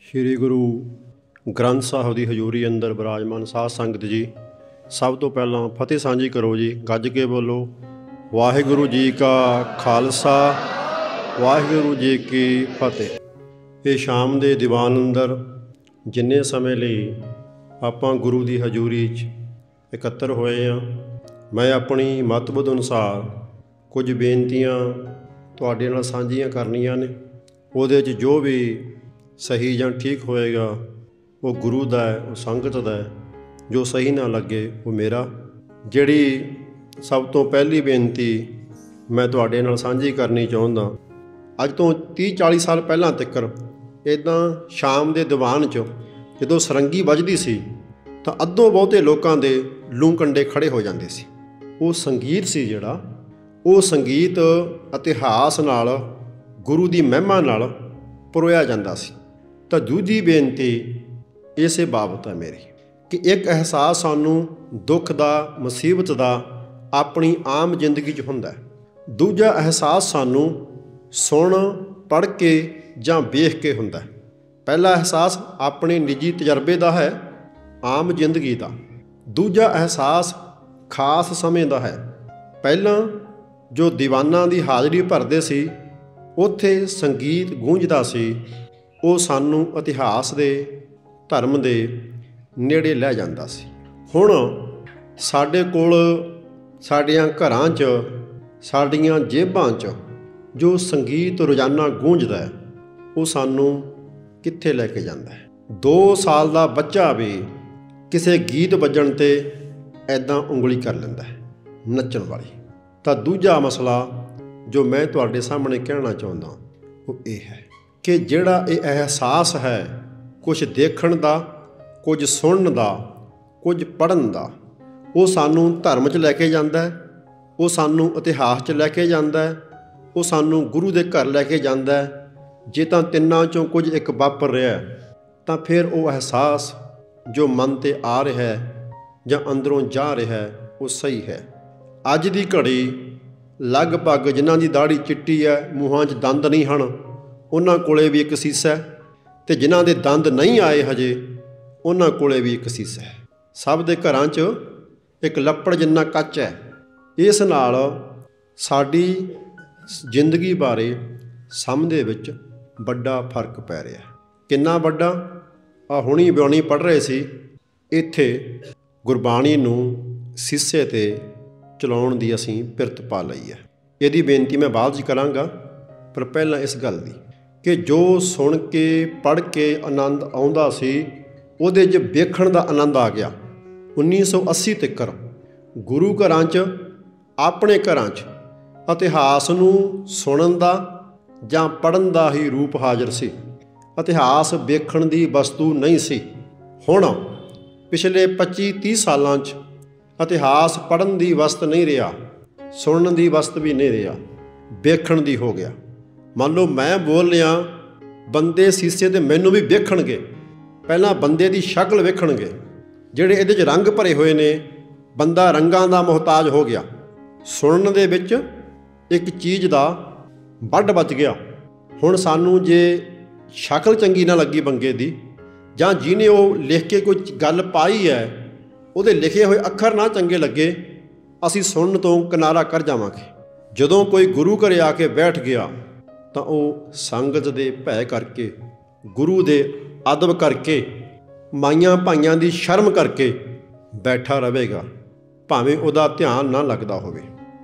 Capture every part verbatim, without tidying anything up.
ਸ਼੍ਰੀ ਗੁਰੂ ਗ੍ਰੰਥ ਸਾਹਿਬ ਦੀ ਹਜ਼ੂਰੀ ਅੰਦਰ ਬਿਰਾਜਮਾਨ ਸਾਧ ਸੰਗਤ ਜੀ, ਸਭ ਤੋਂ ਪਹਿਲਾਂ ਫਤਿਹ ਸਾਂਝੀ ਕਰੋ ਜੀ। ਗੱਜ ਕੇ ਬੋਲੋ, ਵਾਹਿਗੁਰੂ ਜੀ ਕਾ ਖਾਲਸਾ, ਵਾਹਿਗੁਰੂ ਜੀ ਕੀ ਫਤਿਹ। ਇਹ ਸ਼ਾਮ ਦੇ ਦੀਵਾਨ ਅੰਦਰ ਜਿੰਨੇ ਸਮੇਂ ਲਈ ਆਪਾਂ ਗੁਰੂ ਦੀ ਹਜ਼ੂਰੀ 'ਚ ਇਕੱਤਰ ਹੋਏ ਹਾਂ, ਮੈਂ ਆਪਣੀ ਮਤਬੁੱਧ ਅਨੁਸਾਰ ਕੁਝ ਬੇਨਤੀਆਂ ਤੁਹਾਡੇ ਨਾਲ ਸਾਂਝੀਆਂ ਕਰਨੀਆਂ ਨੇ। ਉਹਦੇ 'ਚ ਜੋ ਵੀ ਸਹੀ ਜਾਂ ਠੀਕ ਹੋਏਗਾ ਉਹ ਗੁਰੂ ਦਾ ਹੈ, ਉਹ ਸੰਗਤ ਦਾ ਹੈ। ਜੋ ਸਹੀ ਨਾ ਲੱਗੇ ਉਹ ਮੇਰਾ। ਜਿਹੜੀ ਸਭ ਤੋਂ ਪਹਿਲੀ ਬੇਨਤੀ ਮੈਂ ਤੁਹਾਡੇ ਨਾਲ ਸਾਂਝੀ ਕਰਨੀ ਚਾਹੁੰਦਾ, ਅੱਜ ਤੋਂ ਤੀਹ ਚਾਲੀ ਸਾਲ ਪਹਿਲਾਂ ਤੱਕ ਇੱਦਾਂ ਸ਼ਾਮ ਦੇ ਦੀਵਾਨ 'ਚ ਜਦੋਂ ਸਰੰਗੀ ਵੱਜਦੀ ਸੀ ਤਾਂ ਅੱਧੋ ਬਹੁਤੇ ਲੋਕਾਂ ਦੇ ਲੂੰ ਕੰਡੇ ਖੜ੍ਹੇ ਹੋ ਜਾਂਦੇ ਸੀ। ਉਹ ਸੰਗੀਤ ਸੀ ਜਿਹੜਾ, ਉਹ ਸੰਗੀਤ ਇਤਿਹਾਸ ਨਾਲ, ਗੁਰੂ ਦੀ ਮਹਿਮਾ ਨਾਲ ਪਰੋਇਆ ਜਾਂਦਾ ਸੀ। ਤਾਂ ਦੂਜੀ ਬੇਨਤੀ ਇਸੇ ਬਾਬਤ ਹੈ ਮੇਰੀ ਕਿ ਇੱਕ ਅਹਿਸਾਸ ਸਾਨੂੰ ਦੁੱਖ ਦਾ, ਮੁਸੀਬਤ ਦਾ ਆਪਣੀ ਆਮ ਜ਼ਿੰਦਗੀ 'ਚ ਹੁੰਦਾ ਹੈ। ਦੂਜਾ ਅਹਿਸਾਸ ਸਾਨੂੰ ਸੁਣ ਪੜ੍ਹ ਕੇ ਜਾਂ ਵੇਖ ਕੇ ਹੁੰਦਾ ਹੈ। ਪਹਿਲਾ ਅਹਿਸਾਸ ਆਪਣੇ ਨਿੱਜੀ ਤਜਰਬੇ ਦਾ ਹੈ, ਆਮ ਜ਼ਿੰਦਗੀ ਦਾ। ਦੂਜਾ ਅਹਿਸਾਸ ਖਾਸ ਸਮੇਂ ਦਾ ਹੈ। ਪਹਿਲਾਂ ਜੋ ਦੀਵਾਨਾਂ ਦੀ ਹਾਜ਼ਰੀ ਭਰਦੇ ਸੀ, ਉੱਥੇ ਸੰਗੀਤ ਗੂੰਜਦਾ ਸੀ, ਉਹ ਸਾਨੂੰ ਇਤਿਹਾਸ ਦੇ, ਧਰਮ ਦੇ ਨੇੜੇ ਲੈ ਜਾਂਦਾ ਸੀ। ਹੁਣ ਸਾਡੇ ਕੋਲ, ਸਾਡੀਆਂ ਘਰਾਂ 'ਚ, ਸਾਡੀਆਂ ਜੇਬਾਂ 'ਚ ਜੋ ਸੰਗੀਤ ਰੋਜ਼ਾਨਾ ਗੂੰਜਦਾ ਹੈ, ਉਹ ਸਾਨੂੰ ਕਿੱਥੇ ਲੈ ਕੇ ਜਾਂਦਾ ਹੈ। ਦੋ ਸਾਲ ਦਾ ਬੱਚਾ ਵੀ ਕਿਸੇ ਗੀਤ ਵੱਜਣ 'ਤੇ ਐਦਾਂ ਉਂਗਲੀ ਕਰ ਲੈਂਦਾ ਹੈ, ਨੱਚਣ ਵਾਲੀ। ਤਾਂ ਦੂਜਾ ਮਸਲਾ ਜੋ ਮੈਂ ਤੁਹਾਡੇ ਸਾਹਮਣੇ ਕਹਿਣਾ ਚਾਹੁੰਦਾ ਉਹ ਇਹ ਹੈ ਕਿ ਜਿਹੜਾ ਇਹ ਅਹਿਸਾਸ ਹੈ ਕੁਝ ਦੇਖਣ ਦਾ, ਕੁਝ ਸੁਣਨ ਦਾ, ਕੁਝ ਪੜ੍ਹਨ ਦਾ, ਉਹ ਸਾਨੂੰ ਧਰਮ 'ਚ ਲੈ ਕੇ ਜਾਂਦਾ ਹੈ, ਉਹ ਸਾਨੂੰ ਇਤਿਹਾਸ 'ਚ ਲੈ ਕੇ ਜਾਂਦਾ ਹੈ, ਉਹ ਸਾਨੂੰ ਗੁਰੂ ਦੇ ਘਰ ਲੈ ਕੇ ਜਾਂਦਾ ਹੈ। ਜੇ ਤਾਂ ਤਿੰਨਾਂ 'ਚੋਂ ਕੁਝ ਇੱਕ ਵਾਪਰ ਰਿਹਾ ਤਾਂ ਫਿਰ ਉਹ ਅਹਿਸਾਸ ਜੋ ਮਨ 'ਤੇ ਆ ਰਿਹਾ ਹੈ ਜਾਂ ਅੰਦਰੋਂ ਜਾ ਰਿਹਾ ਹੈ ਉਹ ਸਹੀ ਹੈ। ਅੱਜ ਦੀ ਘੜੀ ਲਗਭਗ ਜਿਨ੍ਹਾਂ ਦੀ ਦਾੜ੍ਹੀ ਚਿੱਟੀ ਹੈ, ਮੂੰਹਾਂ 'ਚ ਦੰਦ ਨਹੀਂ ਹਨ, ਉਹਨਾਂ ਕੋਲੇ ਵੀ ਇੱਕ ਸੀਸਾ ਹੈ, ਅਤੇ ਜਿਨ੍ਹਾਂ ਦੇ ਦੰਦ ਨਹੀਂ ਆਏ ਹਜੇ ਉਹਨਾਂ ਕੋਲੇ ਵੀ ਇੱਕ ਸੀਸਾ ਹੈ। ਸਭ ਦੇ ਘਰਾਂ 'ਚ ਇੱਕ ਲੱਪੜ ਜਿੰਨਾ ਕੱਚ ਹੈ। ਇਸ ਨਾਲ ਸਾਡੀ ਜ਼ਿੰਦਗੀ ਬਾਰੇ ਸਮਝ ਦੇ ਵਿੱਚ ਵੱਡਾ ਫਰਕ ਪੈ ਰਿਹਾ। ਕਿੰਨਾ ਵੱਡਾ? ਆ ਹੁਣੀ ਬਿਉਣੀ ਪੜ੍ਹ ਰਹੇ ਸੀ, ਇੱਥੇ ਗੁਰਬਾਣੀ ਨੂੰ ਸੀਸੇ 'ਤੇ ਚਲਾਉਣ ਦੀ ਅਸੀਂ ਪਿਰਤ ਪਾ ਲਈ ਹੈ। ਇਹਦੀ ਬੇਨਤੀ ਮੈਂ ਬਾਅਦ 'ਚ ਕਰਾਂਗਾ, ਪਰ ਪਹਿਲਾਂ ਇਸ ਗੱਲ ਦੀ ਕਿ ਜੋ ਸੁਣ ਕੇ ਪੜ੍ਹ ਕੇ ਆਨੰਦ ਆਉਂਦਾ ਸੀ, ਉਹਦੇ 'ਚ ਵੇਖਣ ਦਾ ਆਨੰਦ ਆ ਗਿਆ। ਉੱਨੀ ਸੌ ਅੱਸੀ ਤੱਕ ਗੁਰੂ ਘਰਾਂ 'ਚ, ਆਪਣੇ ਘਰਾਂ 'ਚ ਇਤਿਹਾਸ ਨੂੰ ਸੁਣਨ ਦਾ ਜਾਂ ਪੜ੍ਹਨ ਦਾ ਹੀ ਰੂਪ ਹਾਜ਼ਰ ਸੀ। ਇਤਿਹਾਸ ਵੇਖਣ ਦੀ ਵਸਤੂ ਨਹੀਂ ਸੀ। ਹੁਣ ਪਿਛਲੇ ਪੱਚੀ ਤੀਹ ਸਾਲਾਂ 'ਚ ਇਤਿਹਾਸ ਪੜ੍ਹਨ ਦੀ ਵਸਤ ਨਹੀਂ ਰਿਹਾ, ਸੁਣਨ ਦੀ ਵਸਤ ਵੀ ਨਹੀਂ ਰਿਹਾ, ਵੇਖਣ ਦੀ ਹੋ ਗਿਆ। ਮੰਨ ਲਓ ਮੈਂ ਬੋਲ ਰਿਹਾ, ਬੰਦੇ ਸੀਸੇ 'ਤੇ ਮੈਨੂੰ ਵੀ ਵੇਖਣਗੇ। ਪਹਿਲਾਂ ਬੰਦੇ ਦੀ ਸ਼ਕਲ ਵੇਖਣਗੇ, ਜਿਹੜੇ ਇਹਦੇ 'ਚ ਰੰਗ ਭਰੇ ਹੋਏ ਨੇ, ਬੰਦਾ ਰੰਗਾਂ ਦਾ ਮੁਹਤਾਜ ਹੋ ਗਿਆ। ਸੁਣਨ ਦੇ ਵਿੱਚ ਇੱਕ ਚੀਜ਼ ਦਾ ਵੱਡ ਵੱਜ ਗਿਆ। ਹੁਣ ਸਾਨੂੰ ਜੇ ਸ਼ਕਲ ਚੰਗੀ ਨਾ ਲੱਗੀ ਬੰਗੇ ਦੀ, ਜਾਂ ਜਿਹਨੇ ਉਹ ਲਿਖ ਕੇ ਕੋਈ ਗੱਲ ਪਾਈ ਹੈ ਉਹਦੇ ਲਿਖੇ ਹੋਏ ਅੱਖਰ ਨਾ ਚੰਗੇ ਲੱਗੇ, ਅਸੀਂ ਸੁਣਨ ਤੋਂ ਕਿਨਾਰਾ ਕਰ ਜਾਵਾਂਗੇ। ਜਦੋਂ ਕੋਈ ਗੁਰੂ ਘਰੇ ਆ ਕੇ ਬੈਠ ਗਿਆ ਤਾਂ ਉਹ ਸੰਗਤ ਦੇ ਭੈ ਕਰਕੇ, ਗੁਰੂ ਦੇ ਅਦਬ ਕਰਕੇ, ਮਾਈਆਂ ਭਾਈਆਂ ਦੀ ਸ਼ਰਮ ਕਰਕੇ ਬੈਠਾ ਰਹੇਗਾ, ਭਾਵੇਂ ਉਹਦਾ ਧਿਆਨ ਨਾ ਲੱਗਦਾ ਹੋਵੇ।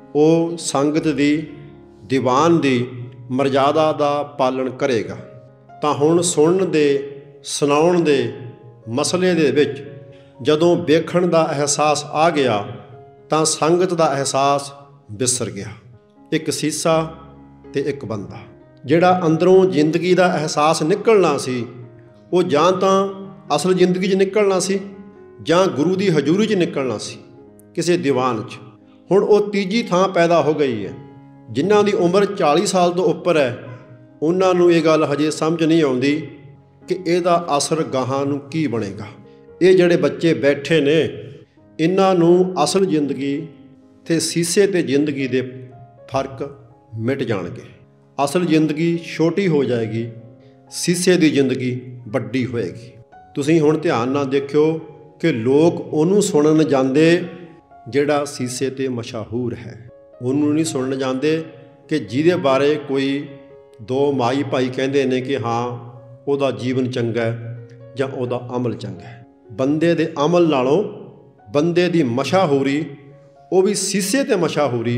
ਉਹ ਸੰਗਤ ਦੀ, ਦੀਵਾਨ ਦੀ ਮਰਜ਼ਾਦਾ ਦਾ ਪਾਲਣ ਕਰੇਗਾ। ਤਾਂ ਹੁਣ ਸੁਣਨ ਦੇ, ਸੁਣਾਉਣ ਦੇ ਮਸਲੇ ਦੇ ਵਿੱਚ ਜਦੋਂ ਵੇਖਣ ਦਾ ਅਹਿਸਾਸ ਆ ਗਿਆ ਤਾਂ ਸੰਗਤ ਦਾ ਅਹਿਸਾਸ ਵਿਸਰ ਗਿਆ। ਇੱਕ ਸੀਸਾ ਅਤੇ ਇੱਕ ਬੰਦਾ। ਜਿਹੜਾ ਅੰਦਰੋਂ ਜ਼ਿੰਦਗੀ ਦਾ ਅਹਿਸਾਸ ਨਿਕਲਣਾ ਸੀ, ਉਹ ਜਾਂ ਤਾਂ ਅਸਲ ਜ਼ਿੰਦਗੀ 'ਚ ਨਿਕਲਣਾ ਸੀ ਜਾਂ ਗੁਰੂ ਦੀ ਹਜ਼ੂਰੀ 'ਚ ਨਿਕਲਣਾ ਸੀ, ਕਿਸੇ ਦੀਵਾਨ 'ਚ। ਹੁਣ ਉਹ ਤੀਜੀ ਥਾਂ ਪੈਦਾ ਹੋ ਗਈ ਹੈ। ਜਿਨ੍ਹਾਂ ਦੀ ਉਮਰ ਚਾਲੀ ਸਾਲ ਤੋਂ ਉੱਪਰ ਹੈ, ਉਹਨਾਂ ਨੂੰ ਇਹ ਗੱਲ ਹਜੇ ਸਮਝ ਨਹੀਂ ਆਉਂਦੀ ਕਿ ਇਹਦਾ ਅਸਰ ਗਾਹਾਂ ਨੂੰ ਕੀ ਬਣੇਗਾ। ਇਹ ਜਿਹੜੇ ਬੱਚੇ ਬੈਠੇ ਨੇ, ਇਹਨਾਂ ਨੂੰ ਅਸਲ ਜ਼ਿੰਦਗੀ ਅਤੇ ਸੀਸੇ 'ਤੇ ਜ਼ਿੰਦਗੀ ਦੇ ਫਰਕ ਮਿਟ ਜਾਣਗੇ। ਅਸਲ ਜ਼ਿੰਦਗੀ ਛੋਟੀ ਹੋ ਜਾਏਗੀ, ਸੀਸੇ ਦੀ ਜ਼ਿੰਦਗੀ ਵੱਡੀ ਹੋਏਗੀ। ਤੁਸੀਂ ਹੁਣ ਧਿਆਨ ਨਾਲ ਦੇਖਿਓ ਕਿ ਲੋਕ ਉਹਨੂੰ ਸੁਣਨ ਜਾਂਦੇ ਜਿਹੜਾ ਸੀਸੇ 'ਤੇ ਮਸ਼ਹੂਰ ਹੈ। ਉਹਨੂੰ ਨਹੀਂ ਸੁਣਨ ਜਾਂਦੇ ਕਿ ਜਿਹਦੇ ਬਾਰੇ ਕੋਈ ਦੋ ਮਾਈ ਭਾਈ ਕਹਿੰਦੇ ਨੇ ਕਿ ਹਾਂ ਉਹਦਾ ਜੀਵਨ ਚੰਗਾ ਜਾਂ ਉਹਦਾ ਅਮਲ ਚੰਗਾ ਹੈ। ਬੰਦੇ ਦੇ ਅਮਲ ਨਾਲੋਂ ਬੰਦੇ ਦੀ ਮਸ਼ਹੂਰੀ, ਉਹ ਵੀ ਸੀਸੇ 'ਤੇ ਮਸ਼ਹੂਰੀ,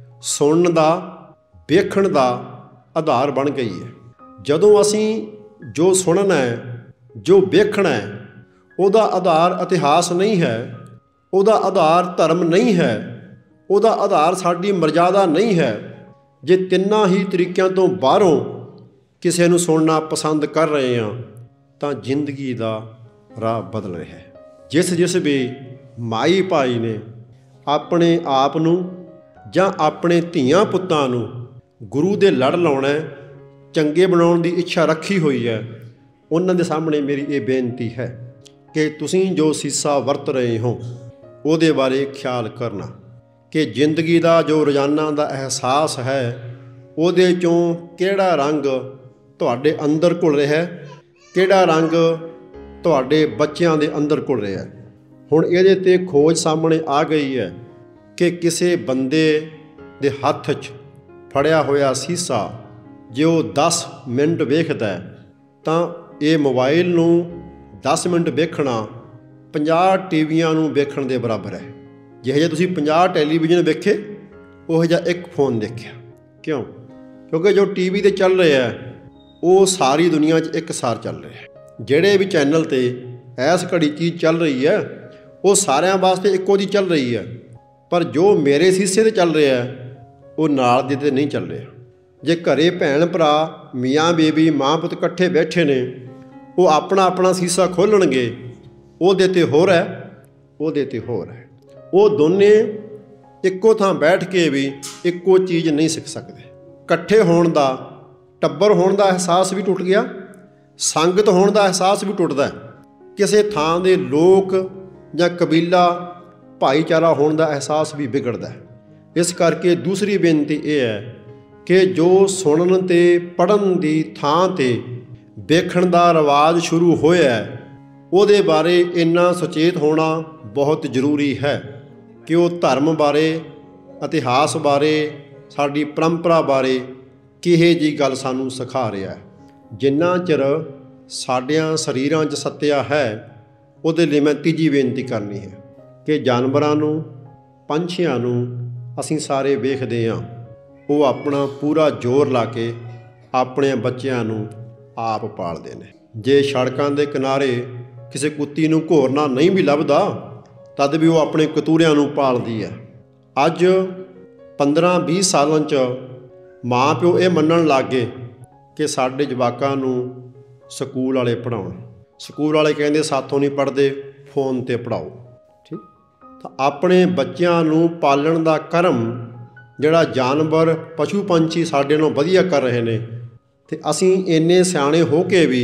ਸੁਣਨ ਦਾ, ਵੇਖਣ ਦਾ ਆਧਾਰ ਬਣ ਗਈ ਹੈ। ਜਦੋਂ ਅਸੀਂ ਜੋ ਸੁਣਨਾ ਹੈ, ਜੋ ਵੇਖਣਾ ਹੈ, ਉਹਦਾ ਆਧਾਰ ਇਤਿਹਾਸ ਨਹੀਂ ਹੈ, ਉਹਦਾ ਆਧਾਰ ਧਰਮ ਨਹੀਂ ਹੈ, ਉਹਦਾ ਆਧਾਰ ਸਾਡੀ ਮਰਜ਼ਾਦਾ ਨਹੀਂ ਹੈ। ਜੇ ਤਿੰਨਾਂ ਹੀ ਤਰੀਕਿਆਂ ਤੋਂ ਬਾਹਰੋਂ ਕਿਸੇ ਨੂੰ ਸੁਣਨਾ ਪਸੰਦ ਕਰ ਰਹੇ ਹਾਂ ਤਾਂ ਜ਼ਿੰਦਗੀ ਦਾ ਰਾਹ ਬਦਲ ਰਿਹਾ ਹੈ। ਜਿਸ ਜਿਸ ਵੀ ਮਾਈ ਭਾਈ ਨੇ ਆਪਣੇ ਆਪ ਨੂੰ ਜਾਂ ਆਪਣੇ ਧੀਆਂ ਪੁੱਤਾਂ ਨੂੰ ਗੁਰੂ ਦੇ ਲੜ ਲਾਉਣਾ, ਚੰਗੇ ਬਣਾਉਣ ਦੀ ਇੱਛਾ ਰੱਖੀ ਹੋਈ ਹੈ, ਉਹਨਾਂ ਦੇ ਸਾਹਮਣੇ ਮੇਰੀ ਇਹ ਬੇਨਤੀ ਹੈ ਕਿ ਤੁਸੀਂ ਜੋ ਸੀਸਾ ਵਰਤ ਰਹੇ ਹੋ ਉਹਦੇ ਬਾਰੇ ਖਿਆਲ ਕਰਨਾ ਕਿ ਜ਼ਿੰਦਗੀ ਦਾ ਜੋ ਰੋਜ਼ਾਨਾ ਦਾ ਅਹਿਸਾਸ ਹੈ ਉਹਦੇ 'ਚੋਂ ਕਿਹੜਾ ਰੰਗ ਤੁਹਾਡੇ ਅੰਦਰ ਘੁਲ ਰਿਹਾ, ਕਿਹੜਾ ਰੰਗ ਤੁਹਾਡੇ ਬੱਚਿਆਂ ਦੇ ਅੰਦਰ ਘੁਲ ਰਿਹਾ। ਹੁਣ ਇਹਦੇ 'ਤੇ ਖੋਜ ਸਾਹਮਣੇ ਆ ਗਈ ਹੈ ਕਿ ਕਿਸੇ ਬੰਦੇ ਦੇ ਹੱਥ 'ਚ ਫੜਿਆ ਹੋਇਆ ਸੀਸਾ ਜੇ ਉਹ ਦਸ ਮਿੰਟ ਵੇਖਦਾ ਤਾਂ ਇਹ ਮੋਬਾਈਲ ਨੂੰ ਦਸ ਮਿੰਟ ਵੇਖਣਾ ਪੰਜਾਹ ਟੀਵੀਆਂ ਨੂੰ ਵੇਖਣ ਦੇ ਬਰਾਬਰ ਹੈ। ਜਿਹੋ ਜਿਹਾ ਤੁਸੀਂ ਪੰਜਾਹ ਟੈਲੀਵਿਜ਼ਨ ਵੇਖੇ ਉਹੋ ਜਿਹਾ ਇੱਕ ਫੋਨ ਦੇਖਿਆ। ਕਿਉਂ? ਕਿਉਂਕਿ ਜੋ ਟੀ ਵੀ 'ਤੇ ਚੱਲ ਰਿਹਾ ਉਹ ਸਾਰੀ ਦੁਨੀਆ 'ਚ ਇੱਕ ਸਾਰ ਚੱਲ ਰਿਹਾ। ਜਿਹੜੇ ਵੀ ਚੈਨਲ 'ਤੇ ਇਸ ਘੜੀ ਚੀਜ਼ ਚੱਲ ਰਹੀ ਹੈ ਉਹ ਸਾਰਿਆਂ ਵਾਸਤੇ ਇੱਕੋ ਜਿਹੀ ਚੱਲ ਰਹੀ ਹੈ, ਪਰ ਜੋ ਮੇਰੇ ਸੀਸੇ 'ਤੇ ਚੱਲ ਰਿਹਾ ਉਹ ਨਾਲ ਦੇ 'ਤੇ ਨਹੀਂ ਚੱਲ ਰਿਹਾ। ਜੇ ਘਰੇ ਭੈਣ ਭਰਾ, ਮੀਆਂ ਬੀਬੀ, ਮਾਂ ਪੁੱਤ ਇਕੱਠੇ ਬੈਠੇ ਨੇ, ਉਹ ਆਪਣਾ ਆਪਣਾ ਸੀਸਾ ਖੋਲ੍ਹਣਗੇ, ਉਹਦੇ 'ਤੇ ਹੋਰ ਹੈ, ਉਹਦੇ 'ਤੇ ਹੋਰ ਹੈ। ਉਹ ਦੋਨੇ ਇੱਕੋ ਥਾਂ ਬੈਠ ਕੇ ਵੀ ਇੱਕੋ ਚੀਜ਼ ਨਹੀਂ ਸਿੱਖ ਸਕਦੇ। ਇਕੱਠੇ ਹੋਣ ਦਾ, ਟੱਬਰ ਹੋਣ ਦਾ ਅਹਿਸਾਸ ਵੀ ਟੁੱਟ ਗਿਆ, ਸੰਗਤ ਹੋਣ ਦਾ ਅਹਿਸਾਸ ਵੀ ਟੁੱਟਦਾ। ਕਿਸੇ ਥਾਂ ਦੇ ਲੋਕ ਜਾਂ ਕਬੀਲਾ ਭਾਈਚਾਰਾ ਹੋਣ ਦਾ ਅਹਿਸਾਸ ਵੀ ਵਿਗੜਦਾ। ਇਸ ਕਰਕੇ ਦੂਸਰੀ ਬੇਨਤੀ ਇਹ ਹੈ ਕਿ ਜੋ ਸੁਣਨ ਅਤੇ ਪੜ੍ਹਨ ਦੀ ਥਾਂ 'ਤੇ ਵੇਖਣ ਦਾ ਰਿਵਾਜ ਸ਼ੁਰੂ ਹੋਇਆ ਉਹਦੇ ਬਾਰੇ ਇੰਨਾ ਸੁਚੇਤ ਹੋਣਾ ਬਹੁਤ ਜ਼ਰੂਰੀ ਹੈ ਕਿ ਉਹ ਧਰਮ ਬਾਰੇ, ਇਤਿਹਾਸ ਬਾਰੇ, ਸਾਡੀ ਪਰੰਪਰਾ ਬਾਰੇ ਕਿਹੇ ਜਿਹੀ ਗੱਲ ਸਾਨੂੰ ਸਿਖਾ ਰਿਹਾ। ਜਿੰਨਾ ਚਿਰ ਸਾਡਿਆਂ ਸਰੀਰਾਂ 'ਚ ਸੱਤਿਆ ਹੈ ਉਹਦੇ ਲਈ ਮੈਂ ਤੀਜੀ ਬੇਨਤੀ ਕਰਨੀ ਹੈ ਕਿ ਜਾਨਵਰਾਂ ਨੂੰ, ਪੰਛੀਆਂ ਨੂੰ ਅਸੀਂ ਸਾਰੇ ਵੇਖਦੇ ਹਾਂ, ਉਹ ਆਪਣਾ ਪੂਰਾ ਜ਼ੋਰ ਲਾ ਕੇ ਆਪਣੇ ਬੱਚਿਆਂ ਨੂੰ ਆਪ ਪਾਲਦੇ ਨੇ। ਜੇ ਸੜਕਾਂ ਦੇ ਕਿਨਾਰੇ ਕਿਸੇ ਕੁੱਤੀ ਨੂੰ ਘੋਰਨਾ ਨਹੀਂ ਵੀ ਲੱਭਦਾ ਤਦ ਵੀ ਉਹ ਆਪਣੇ ਕਤੂਰਿਆਂ ਨੂੰ ਪਾਲਦੀ ਹੈ। ਅੱਜ ਪੰਦਰਾਂ ਵੀਹ ਸਾਲਾਂ 'ਚ ਮਾਂ ਪਿਓ ਇਹ ਮੰਨਣ ਲੱਗ ਗਏ ਕਿ ਸਾਡੇ ਜਵਾਕਾਂ ਨੂੰ ਸਕੂਲ ਵਾਲੇ ਪੜ੍ਹਾਉਣ। ਸਕੂਲ ਵਾਲੇ ਕਹਿੰਦੇ ਸਾਥੋਂ ਨਹੀਂ ਪੜ੍ਹਦੇ, ਫੋਨ 'ਤੇ ਪੜ੍ਹਾਓ। ਠੀਕ, ਤਾਂ ਆਪਣੇ ਬੱਚਿਆਂ ਨੂੰ ਪਾਲਣ ਦਾ ਕਰਮ ਜਿਹੜਾ ਜਾਨਵਰ, ਪਸ਼ੂ ਪੰਛੀ ਸਾਡੇ ਨਾਲੋਂ ਵਧੀਆ ਕਰ ਰਹੇ ਨੇ, ਅਤੇ ਅਸੀਂ ਇੰਨੇ ਸਿਆਣੇ ਹੋ ਕੇ ਵੀ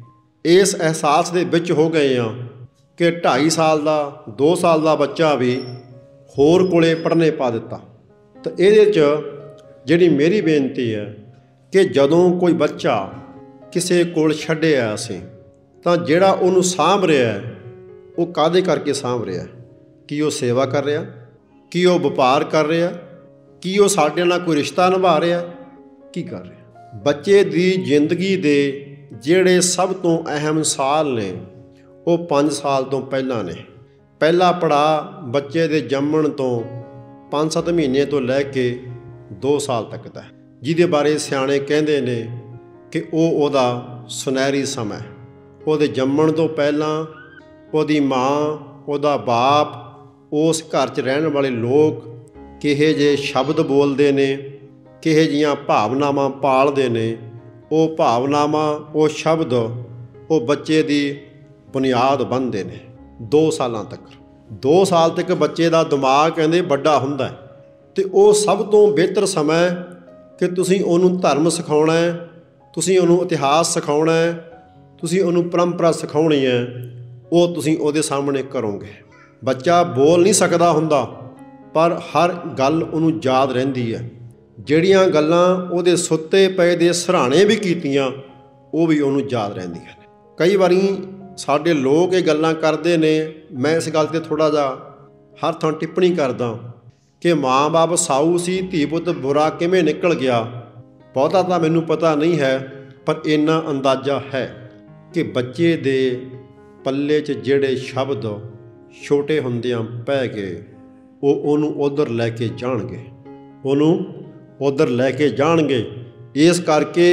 ਇਸ ਅਹਿਸਾਸ ਦੇ ਵਿੱਚ ਹੋ ਗਏ ਹਾਂ ਕਿ ਢਾਈ ਸਾਲ ਦਾ, ਦੋ ਸਾਲ ਦਾ ਬੱਚਾ ਵੀ ਹੋਰ ਕੋਲੇ ਪੜ੍ਹਨੇ ਪਾ ਦਿੱਤਾ। ਤਾਂ ਇਹਦੇ 'ਚ ਜਿਹੜੀ ਮੇਰੀ ਬੇਨਤੀ ਹੈ ਕਿ ਜਦੋਂ ਕੋਈ ਬੱਚਾ ਕਿਸੇ ਕੋਲ ਛੱਡਿਆ ਅਸੀਂ, ਤਾਂ ਜਿਹੜਾ ਉਹਨੂੰ ਸਾਂਭ ਰਿਹਾ ਉਹ ਕਾਹਦੇ ਕਰਕੇ ਸਾਂਭ ਰਿਹਾ? ਕੀ ਉਹ ਸੇਵਾ ਕਰ ਰਿਹਾ? ਕੀ ਉਹ ਵਪਾਰ ਕਰ ਰਿਹਾ? ਕੀ ਉਹ ਸਾਡੇ ਨਾਲ ਕੋਈ ਰਿਸ਼ਤਾ ਨਿਭਾ ਰਿਹਾ? ਕੀ ਕਰ ਰਿਹਾ? ਬੱਚੇ ਦੀ ਜ਼ਿੰਦਗੀ ਦੇ ਜਿਹੜੇ ਸਭ ਤੋਂ ਅਹਿਮ ਸਾਲ ਨੇ ਉਹ ਪੰਜ ਸਾਲ ਤੋਂ ਪਹਿਲਾਂ ਨੇ। ਪਹਿਲਾ ਪੜਾਅ ਬੱਚੇ ਦੇ ਜੰਮਣ ਤੋਂ ਪੰਜ ਸੱਤ ਮਹੀਨੇ ਤੋਂ ਲੈ ਕੇ ਦੋ ਸਾਲ ਤੱਕ ਦਾ, ਜਿਹਦੇ ਬਾਰੇ ਸਿਆਣੇ ਕਹਿੰਦੇ ਨੇ ਕਿ ਉਹ ਉਹਦਾ ਸੁਨਹਿਰੀ ਸਮਾਂ। ਉਹਦੇ ਜੰਮਣ ਤੋਂ ਪਹਿਲਾਂ ਉਹਦੀ ਮਾਂ, ਉਹਦਾ ਬਾਪ, ਉਸ ਘਰ 'ਚ ਰਹਿਣ ਵਾਲੇ ਲੋਕ ਕਿਹੇ ਜਿਹੇ ਸ਼ਬਦ ਬੋਲਦੇ ਨੇ, ਕਿਹੇ ਜਿਹੀਆਂ ਭਾਵਨਾਵਾਂ ਪਾਲਦੇ ਨੇ, ਉਹ ਭਾਵਨਾਵਾਂ, ਉਹ ਸ਼ਬਦ ਉਹ ਬੱਚੇ ਦੀ ਬੁਨਿਆਦ ਬਣਦੇ ਨੇ ਦੋ ਸਾਲਾਂ ਤੱਕ। ਦੋ ਸਾਲ ਤੱਕ ਬੱਚੇ ਦਾ ਦਿਮਾਗ ਕਹਿੰਦੇ ਵੱਡਾ ਹੁੰਦਾ ਹੈ, ਅਤੇ ਉਹ ਸਭ ਤੋਂ ਬਿਹਤਰ ਸਮਾਂ ਕਿ ਤੁਸੀਂ ਉਹਨੂੰ ਧਰਮ ਸਿਖਾਉਣਾ ਹੈ, ਤੁਸੀਂ ਉਹਨੂੰ ਇਤਿਹਾਸ ਸਿਖਾਉਣਾ ਹੈ, ਤੁਸੀਂ ਉਹਨੂੰ ਪਰੰਪਰਾ ਸਿਖਾਉਣੀ ਹੈ, ਉਹ ਤੁਸੀਂ ਉਹਦੇ ਸਾਹਮਣੇ ਕਰੋਗੇ। ਬੱਚਾ ਬੋਲ ਨਹੀਂ ਸਕਦਾ ਹੁੰਦਾ, ਪਰ ਹਰ ਗੱਲ ਉਹਨੂੰ ਯਾਦ ਰਹਿੰਦੀ ਹੈ। ਜਿਹੜੀਆਂ ਗੱਲਾਂ ਉਹਦੇ ਸੁੱਤੇ ਪਏ ਦੇ ਸਿਰਹਾਣੇ ਵੀ ਕੀਤੀਆਂ ਉਹ ਵੀ ਉਹਨੂੰ ਯਾਦ ਰਹਿੰਦੀਆਂ ਨੇ। कई वारी साडे लोग ये गल्लां करदे ने, मैं इस गल ते थोड़ा जिहा हर थां टिप्पणी करदा कि माँ बाप साऊ सी, धी पुत्त बुरा किवें निकल गया। बहुता तां मैनूं पता नहीं है, पर इन्ना अंदाज़ा है कि बच्चे दे पल्ले 'च ਜਿਹੜੇ शब्द छोटे ਹੁੰਦਿਆਂ ਪੈ ਗਏ, ਉਹ ਉਹਨੂੰ ਉੱਧਰ ਲੈ ਕੇ ਜਾਣਗੇ, ਉਹਨੂੰ ਉੱਧਰ ਲੈ ਕੇ ਜਾਣਗੇ। ਇਸ ਕਰਕੇ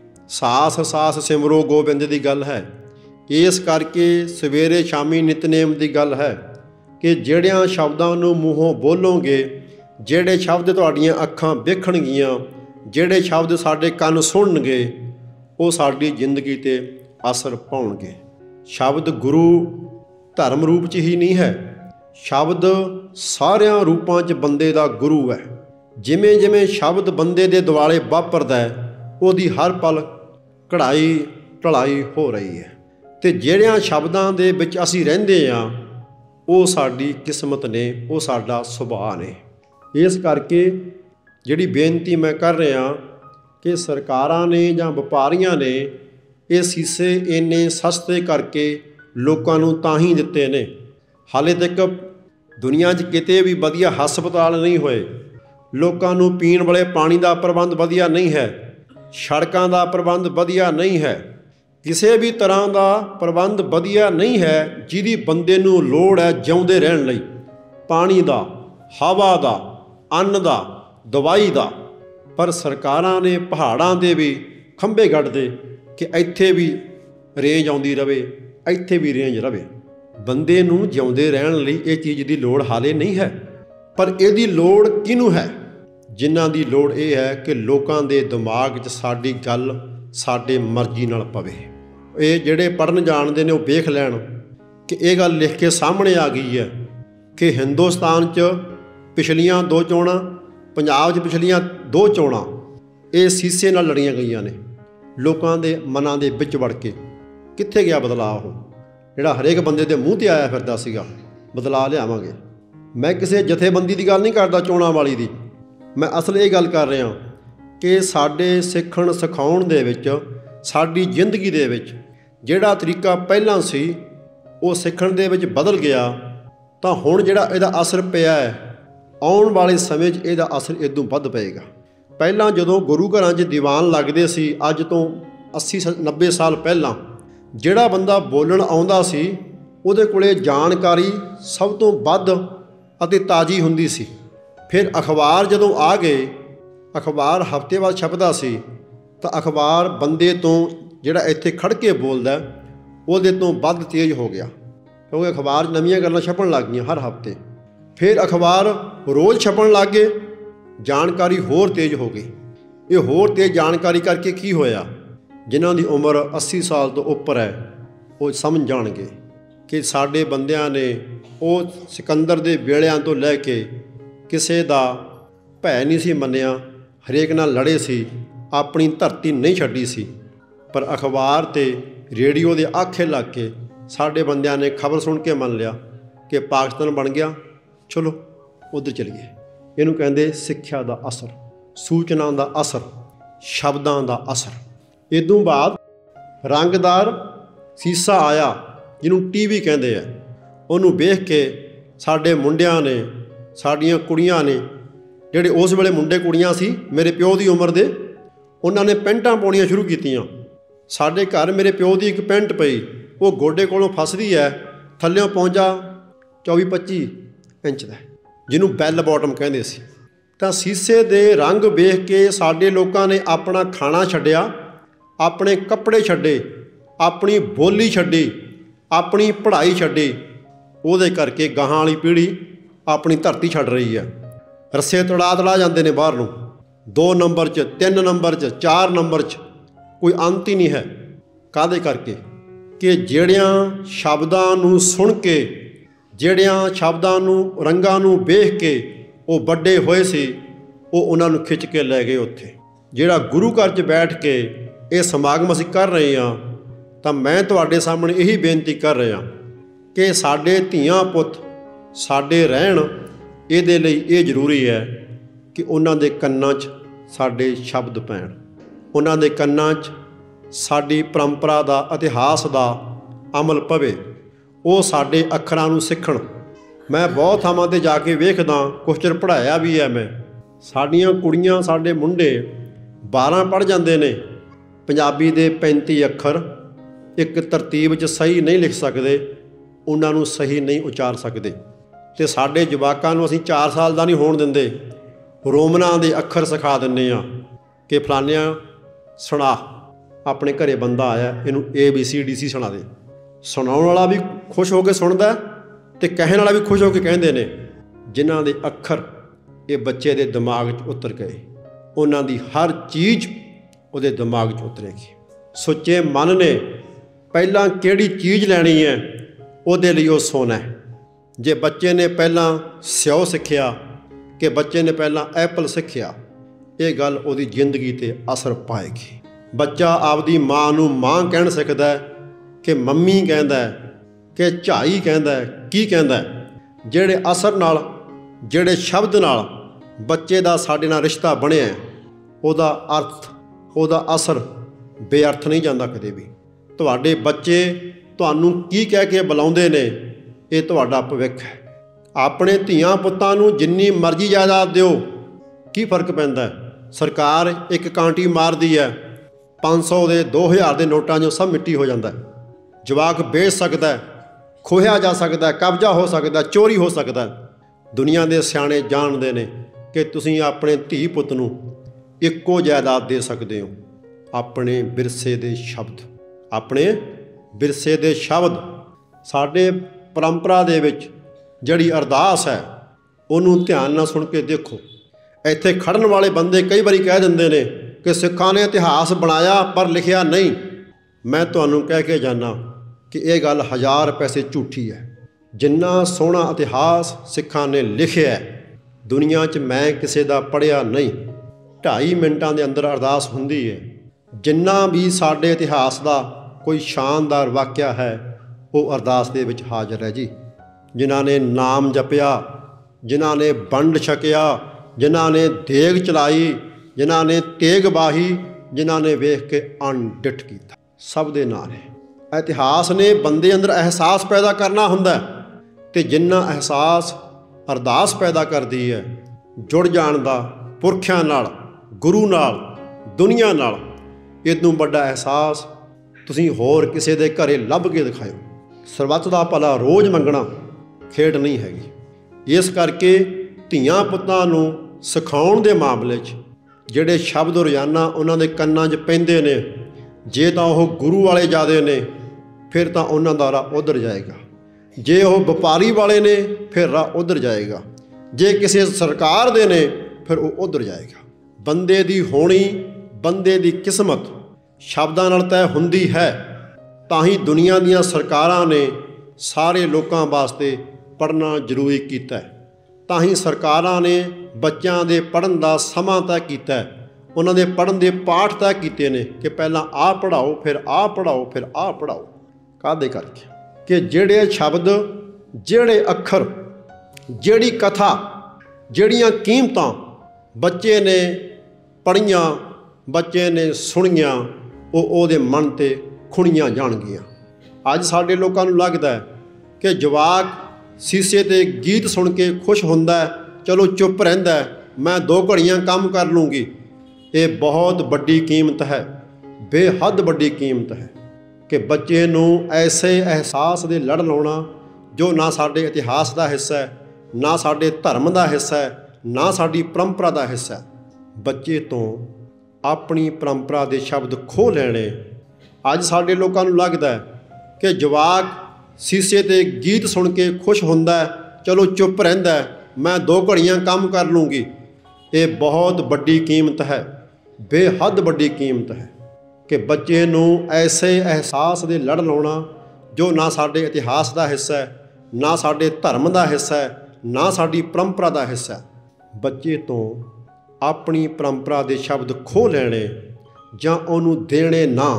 ਸਾਸ ਸਾਸ ਸਿਮਰੋ ਗੋਬਿੰਦ ਦੀ ਗੱਲ ਹੈ। ਇਸ ਕਰਕੇ ਸਵੇਰੇ ਸ਼ਾਮੀ ਨਿਤਨੇਮ ਦੀ ਗੱਲ ਹੈ ਕਿ ਜਿਹੜਿਆਂ ਸ਼ਬਦਾਂ ਨੂੰ ਮੂੰਹੋਂ ਬੋਲੋਗੇ, ਜਿਹੜੇ ਸ਼ਬਦ ਤੁਹਾਡੀਆਂ ਅੱਖਾਂ ਵੇਖਣਗੀਆਂ, ਜਿਹੜੇ ਸ਼ਬਦ ਸਾਡੇ ਕੰਨ ਸੁਣਨਗੇ, ਉਹ ਸਾਡੀ ਜ਼ਿੰਦਗੀ 'ਤੇ ਅਸਰ ਪਾਉਣਗੇ। ਸ਼ਬਦ ਗੁਰੂ ਧਰਮ ਰੂਪ 'ਚ ਹੀ ਨਹੀਂ ਹੈ, ਸ਼ਬਦ ਸਾਰਿਆਂ ਰੂਪਾਂ 'ਚ ਬੰਦੇ ਦਾ ਗੁਰੂ ਹੈ। ਜਿਵੇਂ ਜਿਵੇਂ ਸ਼ਬਦ ਬੰਦੇ ਦੇ ਦੁਆਲੇ ਵਾਪਰਦਾ ਹੈ, ਉਹਦੀ ਹਰ ਪਲ ਕਢਾਈ ਢਲਾਈ ਹੋ ਰਹੀ ਹੈ। ਅਤੇ ਜਿਹੜਿਆਂ ਸ਼ਬਦਾਂ ਦੇ ਵਿੱਚ ਅਸੀਂ ਰਹਿੰਦੇ ਹਾਂ, ਉਹ ਸਾਡੀ ਕਿਸਮਤ ਨੇ, ਉਹ ਸਾਡਾ ਸੁਭਾਅ ਨੇ। ਇਸ ਕਰਕੇ ਜਿਹੜੀ ਬੇਨਤੀ ਮੈਂ ਕਰ ਰਿਹਾ ਕਿ ਸਰਕਾਰਾਂ ਨੇ ਜਾਂ ਵਪਾਰੀਆਂ ਨੇ ਇਹ ਸੀਸੇ ਇੰਨੇ ਸਸਤੇ ਕਰਕੇ ਲੋਕਾਂ ਨੂੰ ਤਾਂ ਹੀ ਦਿੱਤੇ ਨੇ। ਹਾਲੇ ਤੱਕ ਦੁਨੀਆ 'ਚ ਕਿਤੇ ਵੀ ਵਧੀਆ ਹਸਪਤਾਲ ਨਹੀਂ ਹੋਏ, ਲੋਕਾਂ ਨੂੰ ਪੀਣ ਵਾਲੇ ਪਾਣੀ ਦਾ ਪ੍ਰਬੰਧ ਵਧੀਆ ਨਹੀਂ ਹੈ, ਸੜਕਾਂ ਦਾ ਪ੍ਰਬੰਧ ਵਧੀਆ ਨਹੀਂ ਹੈ, ਕਿਸੇ ਵੀ ਤਰ੍ਹਾਂ ਦਾ ਪ੍ਰਬੰਧ ਵਧੀਆ ਨਹੀਂ ਹੈ ਜਿਹਦੀ ਬੰਦੇ ਨੂੰ ਲੋੜ ਹੈ ਜਿਉਂਦੇ ਰਹਿਣ ਲਈ। ਪਾਣੀ ਦਾ, ਹਵਾ ਦਾ, ਅੰਨ ਦਾ, ਦਵਾਈ ਦਾ। ਪਰ ਸਰਕਾਰਾਂ ਨੇ ਪਹਾੜਾਂ ਦੇ ਵੀ ਖੰਭੇ ਗੱਡਦੇ ਕਿ ਇੱਥੇ ਵੀ ਰੇਂਜ ਆਉਂਦੀ ਰਹੇ, ਇੱਥੇ ਵੀ ਰੇਂਜ ਰਹੇ। ਬੰਦੇ ਨੂੰ ਜਿਉਂਦੇ ਰਹਿਣ ਲਈ ਇਹ ਚੀਜ਼ ਦੀ ਲੋੜ ਹਾਲੇ ਨਹੀਂ ਹੈ, ਪਰ ਇਹਦੀ ਲੋੜ ਕਿਹਨੂੰ ਹੈ? ਜਿਨ੍ਹਾਂ ਦੀ ਲੋੜ ਇਹ ਹੈ ਕਿ ਲੋਕਾਂ ਦੇ ਦਿਮਾਗ 'ਚ ਸਾਡੀ ਗੱਲ ਸਾਡੇ ਮਰਜ਼ੀ ਨਾਲ ਪਵੇ। ਇਹ ਜਿਹੜੇ ਪੜ੍ਹਨ ਜਾਣਦੇ ਨੇ ਉਹ ਵੇਖ ਲੈਣ ਕਿ ਇਹ ਗੱਲ ਲਿਖ ਕੇ ਸਾਹਮਣੇ ਆ ਗਈ ਹੈ ਕਿ ਹਿੰਦੁਸਤਾਨ 'ਚ ਪਿਛਲੀਆਂ ਦੋ ਚੋਣਾਂ, ਪੰਜਾਬ 'ਚ ਪਿਛਲੀਆਂ ਦੋ ਚੋਣਾਂ ਇਹ ਸੀਸੇ ਨਾਲ ਲੜੀਆਂ ਗਈਆਂ ਨੇ। ਲੋਕਾਂ ਦੇ ਮਨਾਂ ਦੇ ਵਿੱਚ ਵੜ ਕੇ ਕਿੱਥੇ ਗਿਆ ਬਦਲਾਅ? ਉਹ ਜਿਹੜਾ ਹਰੇਕ ਬੰਦੇ ਦੇ ਮੂੰਹ 'ਤੇ ਆਇਆ ਫਿਰਦਾ ਸੀਗਾ, ਬਦਲਾਅ ਲਿਆਵਾਂਗੇ। ਮੈਂ ਕਿਸੇ ਜਥੇਬੰਦੀ ਦੀ ਗੱਲ ਨਹੀਂ ਕਰਦਾ ਚੋਣਾਂ ਵਾਲੀ ਦੀ, ਮੈਂ ਅਸਲ ਇਹ ਗੱਲ ਕਰ ਰਿਹਾ ਕਿ ਸਾਡੇ ਸਿੱਖਣ ਸਿਖਾਉਣ ਦੇ ਵਿੱਚ, ਸਾਡੀ ਜ਼ਿੰਦਗੀ ਦੇ ਵਿੱਚ ਜਿਹੜਾ ਤਰੀਕਾ ਪਹਿਲਾਂ ਸੀ ਉਹ ਸਿੱਖਣ ਦੇ ਵਿੱਚ ਬਦਲ ਗਿਆ, ਤਾਂ ਹੁਣ ਜਿਹੜਾ ਇਹਦਾ ਅਸਰ ਪਿਆ ਹੈ, ਆਉਣ ਵਾਲੇ ਸਮੇਂ 'ਚ ਇਹਦਾ ਅਸਰ ਇਦੋਂ ਵੱਧ ਪਏਗਾ। ਪਹਿਲਾਂ ਜਦੋਂ ਗੁਰੂ ਘਰਾਂ 'ਚ ਦੀਵਾਨ ਲੱਗਦੇ ਸੀ, ਅੱਜ ਤੋਂ ਅੱਸੀ ਨੱਬੇ ਸਾਲ ਪਹਿਲਾਂ, ਜਿਹੜਾ ਬੰਦਾ ਬੋਲਣ ਆਉਂਦਾ ਸੀ ਉਹਦੇ ਕੋਲੇ ਜਾਣਕਾਰੀ ਸਭ ਤੋਂ ਵੱਧ ਅਤੇ ਤਾਜ਼ੀ ਹੁੰਦੀ ਸੀ। ਫਿਰ ਅਖਬਾਰ ਜਦੋਂ ਆ ਗਏ, ਅਖਬਾਰ ਹਫ਼ਤੇ ਬਾਅਦ ਛਪਦਾ ਸੀ, ਤਾਂ ਅਖਬਾਰ ਬੰਦੇ ਤੋਂ ਜਿਹੜਾ ਇੱਥੇ ਖੜ੍ਹ ਕੇ ਬੋਲਦਾ ਉਹਦੇ ਤੋਂ ਵੱਧ ਤੇਜ਼ ਹੋ ਗਿਆ, ਕਿਉਂਕਿ ਅਖਬਾਰ 'ਚ ਨਵੀਆਂ ਗੱਲਾਂ ਛਪਣ ਲੱਗ ਗਈਆਂ ਹਰ ਹਫ਼ਤੇ। ਫਿਰ ਅਖਬਾਰ ਰੋਜ਼ ਛਪਣ ਲੱਗ ਗਏ, ਜਾਣਕਾਰੀ ਹੋਰ ਤੇਜ਼ ਹੋ ਗਈ। ਇਹ ਹੋਰ ਤੇਜ਼ ਜਾਣਕਾਰੀ ਕਰਕੇ ਕੀ ਹੋਇਆ? ਜਿਨ੍ਹਾਂ ਦੀ ਉਮਰ ਅੱਸੀ ਸਾਲ ਤੋਂ ਉੱਪਰ ਹੈ ਉਹ ਸਮਝ ਜਾਣਗੇ ਕਿ ਸਾਡੇ ਬੰਦਿਆਂ ਨੇ ਉਹ ਸਿਕੰਦਰ ਦੇ ਵੇਲਿਆਂ ਤੋਂ ਲੈ ਕੇ ਕਿਸੇ ਦਾ ਭੈ ਨਹੀਂ ਸੀ ਮੰਨਿਆ, ਹਰੇਕ ਨਾਲ ਲੜੇ ਸੀ, ਆਪਣੀ ਧਰਤੀ ਨਹੀਂ ਛੱਡੀ ਸੀ। ਪਰ ਅਖਬਾਰ ਅਤੇ ਰੇਡੀਓ ਦੇ ਆਖੇ ਲੱਗ ਕੇ ਸਾਡੇ ਬੰਦਿਆਂ ਨੇ ਖਬਰ ਸੁਣ ਕੇ ਮੰਨ ਲਿਆ ਕਿ ਪਾਕਿਸਤਾਨ ਬਣ ਗਿਆ, ਚਲੋ ਉੱਧਰ ਚਲੀਏ। ਇਹਨੂੰ ਕਹਿੰਦੇ ਸਿੱਖਿਆ ਦਾ ਅਸਰ, ਸੂਚਨਾ ਦਾ ਅਸਰ, ਸ਼ਬਦਾਂ ਦਾ ਅਸਰ। ਇਦੋਂ ਬਾਅਦ ਰੰਗਦਾਰ ਸੀਸਾ ਆਇਆ ਜਿਹਨੂੰ ਟੀ ਵੀ ਕਹਿੰਦੇ ਆ। ਉਹਨੂੰ ਵੇਖ ਕੇ ਸਾਡੇ ਮੁੰਡਿਆਂ ਨੇ, ਸਾਡੀਆਂ ਕੁੜੀਆਂ ਨੇ, ਜਿਹੜੇ ਉਸ ਵੇਲੇ ਮੁੰਡੇ ਕੁੜੀਆਂ ਸੀ ਮੇਰੇ ਪਿਓ ਦੀ ਉਮਰ ਦੇ, ਉਹਨਾਂ ਨੇ ਪੈਂਟਾਂ ਪਾਉਣੀਆਂ ਸ਼ੁਰੂ ਕੀਤੀਆਂ। ਸਾਡੇ ਘਰ ਮੇਰੇ ਪਿਓ ਦੀ ਇੱਕ ਪੈਂਟ ਪਈ, ਉਹ ਗੋਡੇ ਕੋਲੋਂ ਫਸਦੀ ਹੈ, ਥੱਲਿਓਂ ਪਹੁੰਚਾ ਚੌਵੀ ਪੱਚੀ ਇੰਚ ਦਾ, ਜਿਹਨੂੰ ਬੈਲ ਬਾਟਮ ਕਹਿੰਦੇ ਸੀ। ਤਾਂ ਸੀਸੇ ਦੇ ਰੰਗ ਵੇਖ ਕੇ ਸਾਡੇ ਲੋਕਾਂ ਨੇ ਆਪਣਾ ਖਾਣਾ ਛੱਡਿਆ, ਆਪਣੇ ਕੱਪੜੇ ਛੱਡੇ, ਆਪਣੀ ਬੋਲੀ ਛੱਡੀ, ਆਪਣੀ ਪੜ੍ਹਾਈ ਛੱਡੀ। ਉਹਦੇ ਕਰਕੇ ਗਾਹਾਂ ਵਾਲੀ ਪੀੜ੍ਹੀ ਆਪਣੀ ਧਰਤੀ ਛੱਡ ਰਹੀ ਹੈ। ਰੱਸੇ ਤੜਾ ਤੜਾ ਜਾਂਦੇ ਨੇ ਬਾਹਰ ਨੂੰ, ਦੋ ਨੰਬਰ 'ਚ, ਤਿੰਨ ਨੰਬਰ 'ਚ, ਚਾਰ ਨੰਬਰ 'ਚ, ਕੋਈ ਅੰਤ ਹੀ ਨਹੀਂ ਹੈ। ਕਾਹਦੇ ਕਰਕੇ? ਕਿ ਜਿਹੜਿਆਂ ਸ਼ਬਦਾਂ ਨੂੰ ਸੁਣ ਕੇ, ਜਿਹੜਿਆਂ ਸ਼ਬਦਾਂ ਨੂੰ, ਰੰਗਾਂ ਨੂੰ ਵੇਖ ਕੇ ਉਹ ਵੱਡੇ ਹੋਏ ਸੀ, ਉਹ ਉਹਨਾਂ ਨੂੰ ਖਿੱਚ ਕੇ ਲੈ ਗਏ ਉੱਥੇ। ਜਿਹੜਾ ਗੁਰੂ ਘਰ 'ਚ ਬੈਠ ਕੇ ਇਹ ਸਮਾਗਮ ਅਸੀਂ ਕਰ ਰਹੇ ਹਾਂ, ਤਾਂ ਮੈਂ ਤੁਹਾਡੇ ਸਾਹਮਣੇ ਇਹੀ ਬੇਨਤੀ ਕਰ ਰਿਹਾ ਕਿ ਸਾਡੇ ਧੀਆਂ ਪੁੱਤ ਸਾਡੇ ਰਹਿਣ। ਇਹਦੇ ਲਈ ਇਹ ਜ਼ਰੂਰੀ ਹੈ ਕਿ ਉਹਨਾਂ ਦੇ ਕੰਨਾਂ 'ਚ ਸਾਡੇ ਸ਼ਬਦ ਪੈਣ, ਉਹਨਾਂ ਦੇ ਕੰਨਾਂ 'ਚ ਸਾਡੀ ਪਰੰਪਰਾ ਦਾ ਇਤਿਹਾਸ ਦਾ ਅਮਲ ਪਵੇ, ਉਹ ਸਾਡੇ ਅੱਖਰਾਂ ਨੂੰ ਸਿੱਖਣ। ਮੈਂ ਬਹੁਤ ਥਾਵਾਂ 'ਤੇ ਜਾ ਕੇ ਵੇਖਦਾ, ਕੁਛ ਚਿਰ ਪੜ੍ਹਾਇਆ ਵੀ ਹੈ ਮੈਂ। ਸਾਡੀਆਂ ਕੁੜੀਆਂ ਸਾਡੇ ਮੁੰਡੇ ਬਾਰ੍ਹਾਂ ਪੜ੍ਹ ਜਾਂਦੇ ਨੇ, ਪੰਜਾਬੀ ਦੇ ਪੈਂਤੀ ਅੱਖਰ ਇੱਕ ਤਰਤੀਬ 'ਚ ਸਹੀ ਨਹੀਂ ਲਿਖ ਸਕਦੇ, ਉਹਨਾਂ ਨੂੰ ਸਹੀ ਨਹੀਂ ਉਚਾਰ ਸਕਦੇ। ਅਤੇ ਸਾਡੇ ਜਵਾਕਾਂ ਨੂੰ ਅਸੀਂ ਚਾਰ ਸਾਲ ਦਾ ਨਹੀਂ ਹੋਣ ਦਿੰਦੇ, ਰੋਮਨਾਂ ਦੇ ਅੱਖਰ ਸਿਖਾ ਦਿੰਦੇ ਹਾਂ ਕਿ ਫਲਾਨਿਆਂ ਸੁਣਾ, ਆਪਣੇ ਘਰੇ ਬੰਦਾ ਆਇਆ, ਇਹਨੂੰ A B C D C ਸੁਣਾ ਦੇ। ਸੁਣਾਉਣ ਵਾਲਾ ਵੀ ਖੁਸ਼ ਹੋ ਕੇ ਸੁਣਦਾ ਅਤੇ ਕਹਿਣ ਵਾਲਾ ਵੀ ਖੁਸ਼ ਹੋ ਕੇ ਕਹਿੰਦੇ ਨੇ। ਜਿਨ੍ਹਾਂ ਦੇ ਅੱਖਰ ਇਹ ਬੱਚੇ ਦੇ ਦਿਮਾਗ 'ਚ ਉਤਰ ਗਏ, ਉਹਨਾਂ ਦੀ ਹਰ ਚੀਜ਼ ਉਹਦੇ ਦਿਮਾਗ 'ਚ ਉਤਰੇਗੀ। ਸੁੱਚੇ ਮਨ ਨੇ ਪਹਿਲਾਂ ਕਿਹੜੀ ਚੀਜ਼ ਲੈਣੀ ਹੈ, ਉਹਦੇ ਲਈ ਉਹ ਸੋਨਾ ਹੈ। ਜੇ ਬੱਚੇ ਨੇ ਪਹਿਲਾਂ ਸਿਓ ਸਿੱਖਿਆ, ਕਿ ਬੱਚੇ ਨੇ ਪਹਿਲਾਂ ਐਪਲ ਸਿੱਖਿਆ, ਇਹ ਗੱਲ ਉਹਦੀ ਜ਼ਿੰਦਗੀ 'ਤੇ ਅਸਰ ਪਾਏਗੀ। ਬੱਚਾ ਆਪਦੀ ਮਾਂ ਨੂੰ ਮਾਂ ਕਹਿਣ ਸਿੱਖਦਾ ਕਿ ਮੰਮੀ ਕਹਿੰਦਾ, ਕਿ ਝਾਈ ਕਹਿੰਦਾ, ਕੀ ਕਹਿੰਦਾ। ਜਿਹੜੇ ਅਸਰ ਨਾਲ, ਜਿਹੜੇ ਸ਼ਬਦ ਨਾਲ ਬੱਚੇ ਦਾ ਸਾਡੇ ਨਾਲ ਰਿਸ਼ਤਾ ਬਣਿਆ, ਉਹਦਾ ਅਰਥ, ਉਹਦਾ ਅਸਰ ਬੇਅਰਥ ਨਹੀਂ ਜਾਂਦਾ ਕਦੇ ਵੀ। ਤੁਹਾਡੇ ਬੱਚੇ ਤੁਹਾਨੂੰ ਕੀ ਕਹਿ ਕੇ ਬੁਲਾਉਂਦੇ ਨੇ, ਇਹ ਤੁਹਾਡਾ ਭਵਿੱਖ ਹੈ। ਆਪਣੇ ਧੀਆਂ ਪੁੱਤਾਂ ਨੂੰ ਜਿੰਨੀ ਮਰਜ਼ੀ ਜਾਇਦਾਦ ਦਿਓ, ਕੀ ਫਰਕ ਪੈਂਦਾ। ਸਰਕਾਰ ਇੱਕ ਕਾਂਟੀ ਮਾਰਦੀ ਹੈ, ਪੰਜ ਸੌ ਦੇ ਦੋ ਹਜ਼ਾਰ ਦੇ ਨੋਟਾਂ 'ਚੋਂ ਸਭ ਮਿੱਟੀ ਹੋ ਜਾਂਦਾ। ਜਵਾਕ ਵੇਚ ਸਕਦਾ, ਖੋਹਿਆ ਜਾ ਸਕਦਾ, ਕਬਜ਼ਾ ਹੋ ਸਕਦਾ, ਚੋਰੀ ਹੋ ਸਕਦਾ। ਦੁਨੀਆ ਦੇ ਸਿਆਣੇ ਜਾਣਦੇ ਨੇ ਕਿ ਤੁਸੀਂ ਆਪਣੇ ਧੀ ਪੁੱਤ ਨੂੰ ਇੱਕੋ ਜਾਇਦਾਦ ਦੇ ਸਕਦੇ ਹੋ, ਆਪਣੇ ਵਿਰਸੇ ਦੇ ਸ਼ਬਦ। ਆਪਣੇ ਵਿਰਸੇ ਦੇ ਸ਼ਬਦ। ਸਾਡੇ ਪਰੰਪਰਾ ਦੇ ਵਿੱਚ ਜਿਹੜੀ ਅਰਦਾਸ ਹੈ, ਉਹਨੂੰ ਧਿਆਨ ਨਾਲ ਸੁਣ ਕੇ ਦੇਖੋ। ਇੱਥੇ ਖੜਨ ਵਾਲੇ ਬੰਦੇ ਕਈ ਵਾਰੀ ਕਹਿ ਦਿੰਦੇ ਨੇ ਕਿ ਸਿੱਖਾਂ ਨੇ ਇਤਿਹਾਸ ਬਣਾਇਆ ਪਰ ਲਿਖਿਆ ਨਹੀਂ। ਮੈਂ ਤੁਹਾਨੂੰ ਕਹਿ ਕੇ ਜਾਂਦਾ ਕਿ ਇਹ ਗੱਲ ਹਜ਼ਾਰ ਪੈਸੇ ਝੂਠੀ ਹੈ। ਜਿੰਨਾ ਸੋਹਣਾ ਇਤਿਹਾਸ ਸਿੱਖਾਂ ਨੇ ਲਿਖਿਆ, ਦੁਨੀਆ 'ਚ ਮੈਂ ਕਿਸੇ ਦਾ ਪੜ੍ਹਿਆ ਨਹੀਂ। ਢਾਈ ਮਿੰਟਾਂ ਦੇ ਅੰਦਰ ਅਰਦਾਸ ਹੁੰਦੀ ਹੈ। ਜਿੰਨਾ ਵੀ ਸਾਡੇ ਇਤਿਹਾਸ ਦਾ ਕੋਈ ਸ਼ਾਨਦਾਰ ਵਾਕਿਆ ਹੈ, ਉਹ ਅਰਦਾਸ ਦੇ ਵਿੱਚ ਹਾਜ਼ਰ ਹੈ ਜੀ। ਜਿਨ੍ਹਾਂ ਨੇ ਨਾਮ ਜਪਿਆ, ਜਿਨ੍ਹਾਂ ਨੇ ਵੰਡ ਛਕਿਆ, ਜਿਨ੍ਹਾਂ ਨੇ ਦੇਗ ਚਲਾਈ, ਜਿਨ੍ਹਾਂ ਨੇ ਤੇਗ ਬਾਹੀ, ਜਿਨ੍ਹਾਂ ਨੇ ਵੇਖ ਕੇ ਅਣਡਿੱਠ ਕੀਤਾ, ਸਭ ਦੇ ਨਾਂ ਨੇ। ਇਤਿਹਾਸ ਨੇ ਬੰਦੇ ਅੰਦਰ ਅਹਿਸਾਸ ਪੈਦਾ ਕਰਨਾ ਹੁੰਦਾ, ਅਤੇ ਜਿੰਨਾ ਅਹਿਸਾਸ ਅਰਦਾਸ ਪੈਦਾ ਕਰਦੀ ਹੈ, ਜੁੜ ਜਾਣ ਦਾ ਪੁਰਖਿਆਂ ਨਾਲ, ਗੁਰੂ ਨਾਲ, ਦੁਨੀਆ ਨਾਲ, ਇਹਦੋਂ ਵੱਡਾ ਅਹਿਸਾਸ ਤੁਸੀਂ ਹੋਰ ਕਿਸੇ ਦੇ ਘਰੇ ਲੱਭ ਕੇ ਦਿਖਾਇਓ। ਸਰਬੱਤ ਦਾ ਭਲਾ ਰੋਜ਼ ਮੰਗਣਾ ਖੇਡ ਨਹੀਂ ਹੈਗੀ। ਇਸ ਕਰਕੇ ਧੀਆਂ ਪੁੱਤਾਂ ਨੂੰ ਸਿਖਾਉਣ ਦੇ ਮਾਮਲੇ 'ਚ ਜਿਹੜੇ ਸ਼ਬਦ ਰੋਜ਼ਾਨਾ ਉਹਨਾਂ ਦੇ ਕੰਨਾਂ 'ਚ ਪੈਂਦੇ ਨੇ, ਜੇ ਤਾਂ ਉਹ ਗੁਰੂ ਵਾਲੇ ਜ਼ਿਆਦੇ ਨੇ, ਫਿਰ ਤਾਂ ਉਹਨਾਂ ਦਾ ਰਾਹ ਉੱਧਰ ਜਾਏਗਾ। ਜੇ ਉਹ ਵਪਾਰੀ ਵਾਲੇ ਨੇ, ਫਿਰ ਰਾਹ ਉੱਧਰ ਜਾਏਗਾ। ਜੇ ਕਿਸੇ ਸਰਕਾਰ ਦੇ ਨੇ, ਫਿਰ ਉਹ ਉੱਧਰ ਜਾਏਗਾ। ਬੰਦੇ ਦੀ ਹੋਣੀ, ਬੰਦੇ ਦੀ ਕਿਸਮਤ ਸ਼ਬਦਾਂ ਨਾਲ ਤੈਅ ਹੁੰਦੀ ਹੈ। ਤਾਂ ਹੀ ਦੁਨੀਆ ਦੀਆਂ ਸਰਕਾਰਾਂ ਨੇ ਸਾਰੇ ਲੋਕਾਂ ਵਾਸਤੇ ਪੜ੍ਹਨਾ ਜ਼ਰੂਰੀ ਕੀਤਾ ਹੈ। ਤਾਂ ਹੀ ਸਰਕਾਰਾਂ ਨੇ ਬੱਚਿਆਂ ਦੇ ਪੜ੍ਹਨ ਦਾ ਸਮਾਂ ਤੈਅ ਕੀਤਾ, ਉਹਨਾਂ ਦੇ ਪੜ੍ਹਨ ਦੇ ਪਾਠ ਤੈਅ ਕੀਤੇ ਨੇ ਕਿ ਪਹਿਲਾਂ ਆਹ ਪੜ੍ਹਾਓ, ਫਿਰ ਆਹ ਪੜ੍ਹਾਓ, ਫਿਰ ਆਹ ਪੜ੍ਹਾਓ। ਕਾਹਦੇ ਕਰਕੇ? ਕਿ ਜਿਹੜੇ ਸ਼ਬਦ, ਜਿਹੜੇ ਅੱਖਰ, ਜਿਹੜੀ ਕਥਾ, ਜਿਹੜੀਆਂ ਕੀਮਤਾਂ ਬੱਚੇ ਨੇ ਪੜ੍ਹੀਆਂ, ਬੱਚੇ ਨੇ ਸੁਣੀਆਂ, ਉਹ ਉਹਦੇ ਮਨ 'ਤੇ ਖੁਣੀਆਂ ਜਾਣਗੀਆਂ। ਅੱਜ ਸਾਡੇ ਲੋਕਾਂ ਨੂੰ ਲੱਗਦਾ ਹੈ ਕਿ ਜਵਾਕ ਸ਼ੀਸ਼ੇ 'ਤੇ ਗੀਤ ਸੁਣ ਕੇ ਖੁਸ਼ ਹੁੰਦਾ, ਚਲੋ ਚੁੱਪ ਰਹਿੰਦਾ, ਮੈਂ ਦੋ ਘੜੀਆਂ ਕੰਮ ਕਰ ਲੂੰਗੀ। ਇਹ ਬਹੁਤ ਵੱਡੀ ਕੀਮਤ ਹੈ, ਬੇਹੱਦ ਵੱਡੀ ਕੀਮਤ ਹੈ ਕਿ ਬੱਚੇ ਨੂੰ ਐਸੇ ਅਹਿਸਾਸ ਦੇ ਲੜ ਲਾਉਣਾ ਜੋ ਨਾ ਸਾਡੇ ਇਤਿਹਾਸ ਦਾ ਹਿੱਸਾ ਹੈ, ਨਾ ਸਾਡੇ ਧਰਮ ਦਾ ਹਿੱਸਾ ਹੈ, ਨਾ ਸਾਡੀ ਪਰੰਪਰਾ ਦਾ ਹਿੱਸਾ ਹੈ। ਬੱਚੇ ਤੋਂ ਆਪਣੀ ਪਰੰਪਰਾ ਦੇ ਸ਼ਬਦ ਖੋਹ ਲੈਣੇ। ਅੱਜ ਸਾਡੇ ਲੋਕਾਂ ਨੂੰ ਲੱਗਦਾ ਹੈ ਕਿ ਜਵਾਕ ਸ਼ੀਸ਼ੇ 'ਤੇ ਗੀਤ ਸੁਣ ਕੇ ਖੁਸ਼ ਹੁੰਦਾ, ਚਲੋ ਚੁੱਪ ਰਹਿੰਦਾ, ਮੈਂ ਦੋ ਘੜੀਆਂ ਕੰਮ ਕਰ ਲੂੰਗੀ। ਇਹ ਬਹੁਤ ਵੱਡੀ ਕੀਮਤ ਹੈ, ਬੇਹੱਦ ਵੱਡੀ ਕੀਮਤ ਹੈ ਕਿ ਬੱਚੇ ਨੂੰ ਐਸੇ ਅਹਿਸਾਸ ਦੇ ਲੜ ਲਾਉਣਾ ਜੋ ਨਾ ਸਾਡੇ ਇਤਿਹਾਸ ਦਾ ਹਿੱਸਾ ਹੈ, ਨਾ ਸਾਡੇ ਧਰਮ ਦਾ ਹਿੱਸਾ ਹੈ, ਨਾ ਸਾਡੀ ਪਰੰਪਰਾ ਦਾ ਹਿੱਸਾ ਹੈ। ਬੱਚੇ ਤੋਂ ਆਪਣੀ ਪਰੰਪਰਾ ਦੇ ਸ਼ਬਦ ਖੋਹ ਲੈਣੇ ਜਾਂ ਉਹਨੂੰ ਦੇਣੇ ਨਾ,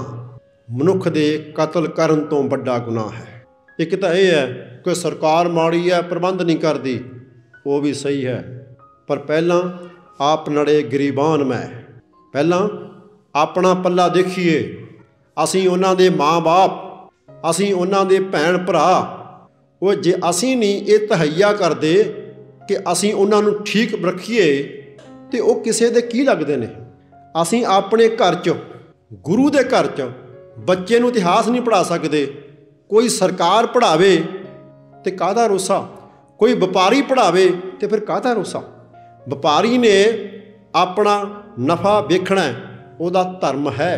ਮਨੁੱਖ ਦੇ ਕਤਲ ਕਰਨ ਤੋਂ ਵੱਡਾ ਗੁਨਾਹ ਹੈ। ਇੱਕ ਤਾਂ ਇਹ ਹੈ ਕਿ ਸਰਕਾਰ ਮਾੜੀ ਹੈ, ਪ੍ਰਬੰਧ ਨਹੀਂ ਕਰਦੀ, ਉਹ ਵੀ ਸਹੀ ਹੈ, ਪਰ ਪਹਿਲਾਂ ਆਪ ਨੜੇ ਗਰੀਬਾਨ ਮੈਂ, ਪਹਿਲਾਂ ਆਪਣਾ ਪੱਲਾ ਦੇਖੀਏ, ਅਸੀਂ ਉਹਨਾਂ ਦੇ ਮਾਂ-ਬਾਪ, ਅਸੀਂ ਉਹਨਾਂ ਦੇ ਭੈਣ ਭਰਾ, ਉਹ ਜੇ ਅਸੀਂ ਨਹੀਂ ਇਹ ਤਹੱਈਆ ਕਰਦੇ ਕਿ ਅਸੀਂ ਉਹਨਾਂ ਨੂੰ ਠੀਕ ਰੱਖੀਏ ਤੇ ਉਹ ਕਿਸੇ ਦੇ ਕੀ ਲੱਗਦੇ ਨੇ। ਅਸੀਂ ਆਪਣੇ ਘਰ 'ਚ, ਗੁਰੂ ਦੇ ਘਰ 'ਚ ਬੱਚੇ ਨੂੰ ਇਤਿਹਾਸ ਨਹੀਂ ਪੜ੍ਹਾ ਸਕਦੇ। ਕੋਈ ਸਰਕਾਰ ਪੜ੍ਹਾਵੇ ਤੇ ਕਾਹਦਾ ਰੋਸਾ, ਕੋਈ ਵਪਾਰੀ ਪੜ੍ਹਾਵੇ ਤੇ ਫਿਰ ਕਾਹਦਾ ਰੋਸਾ। ਵਪਾਰੀ ਨੇ ਆਪਣਾ ਨਫਾ ਵੇਖਣਾ, ਉਹਦਾ ਧਰਮ ਹੈ।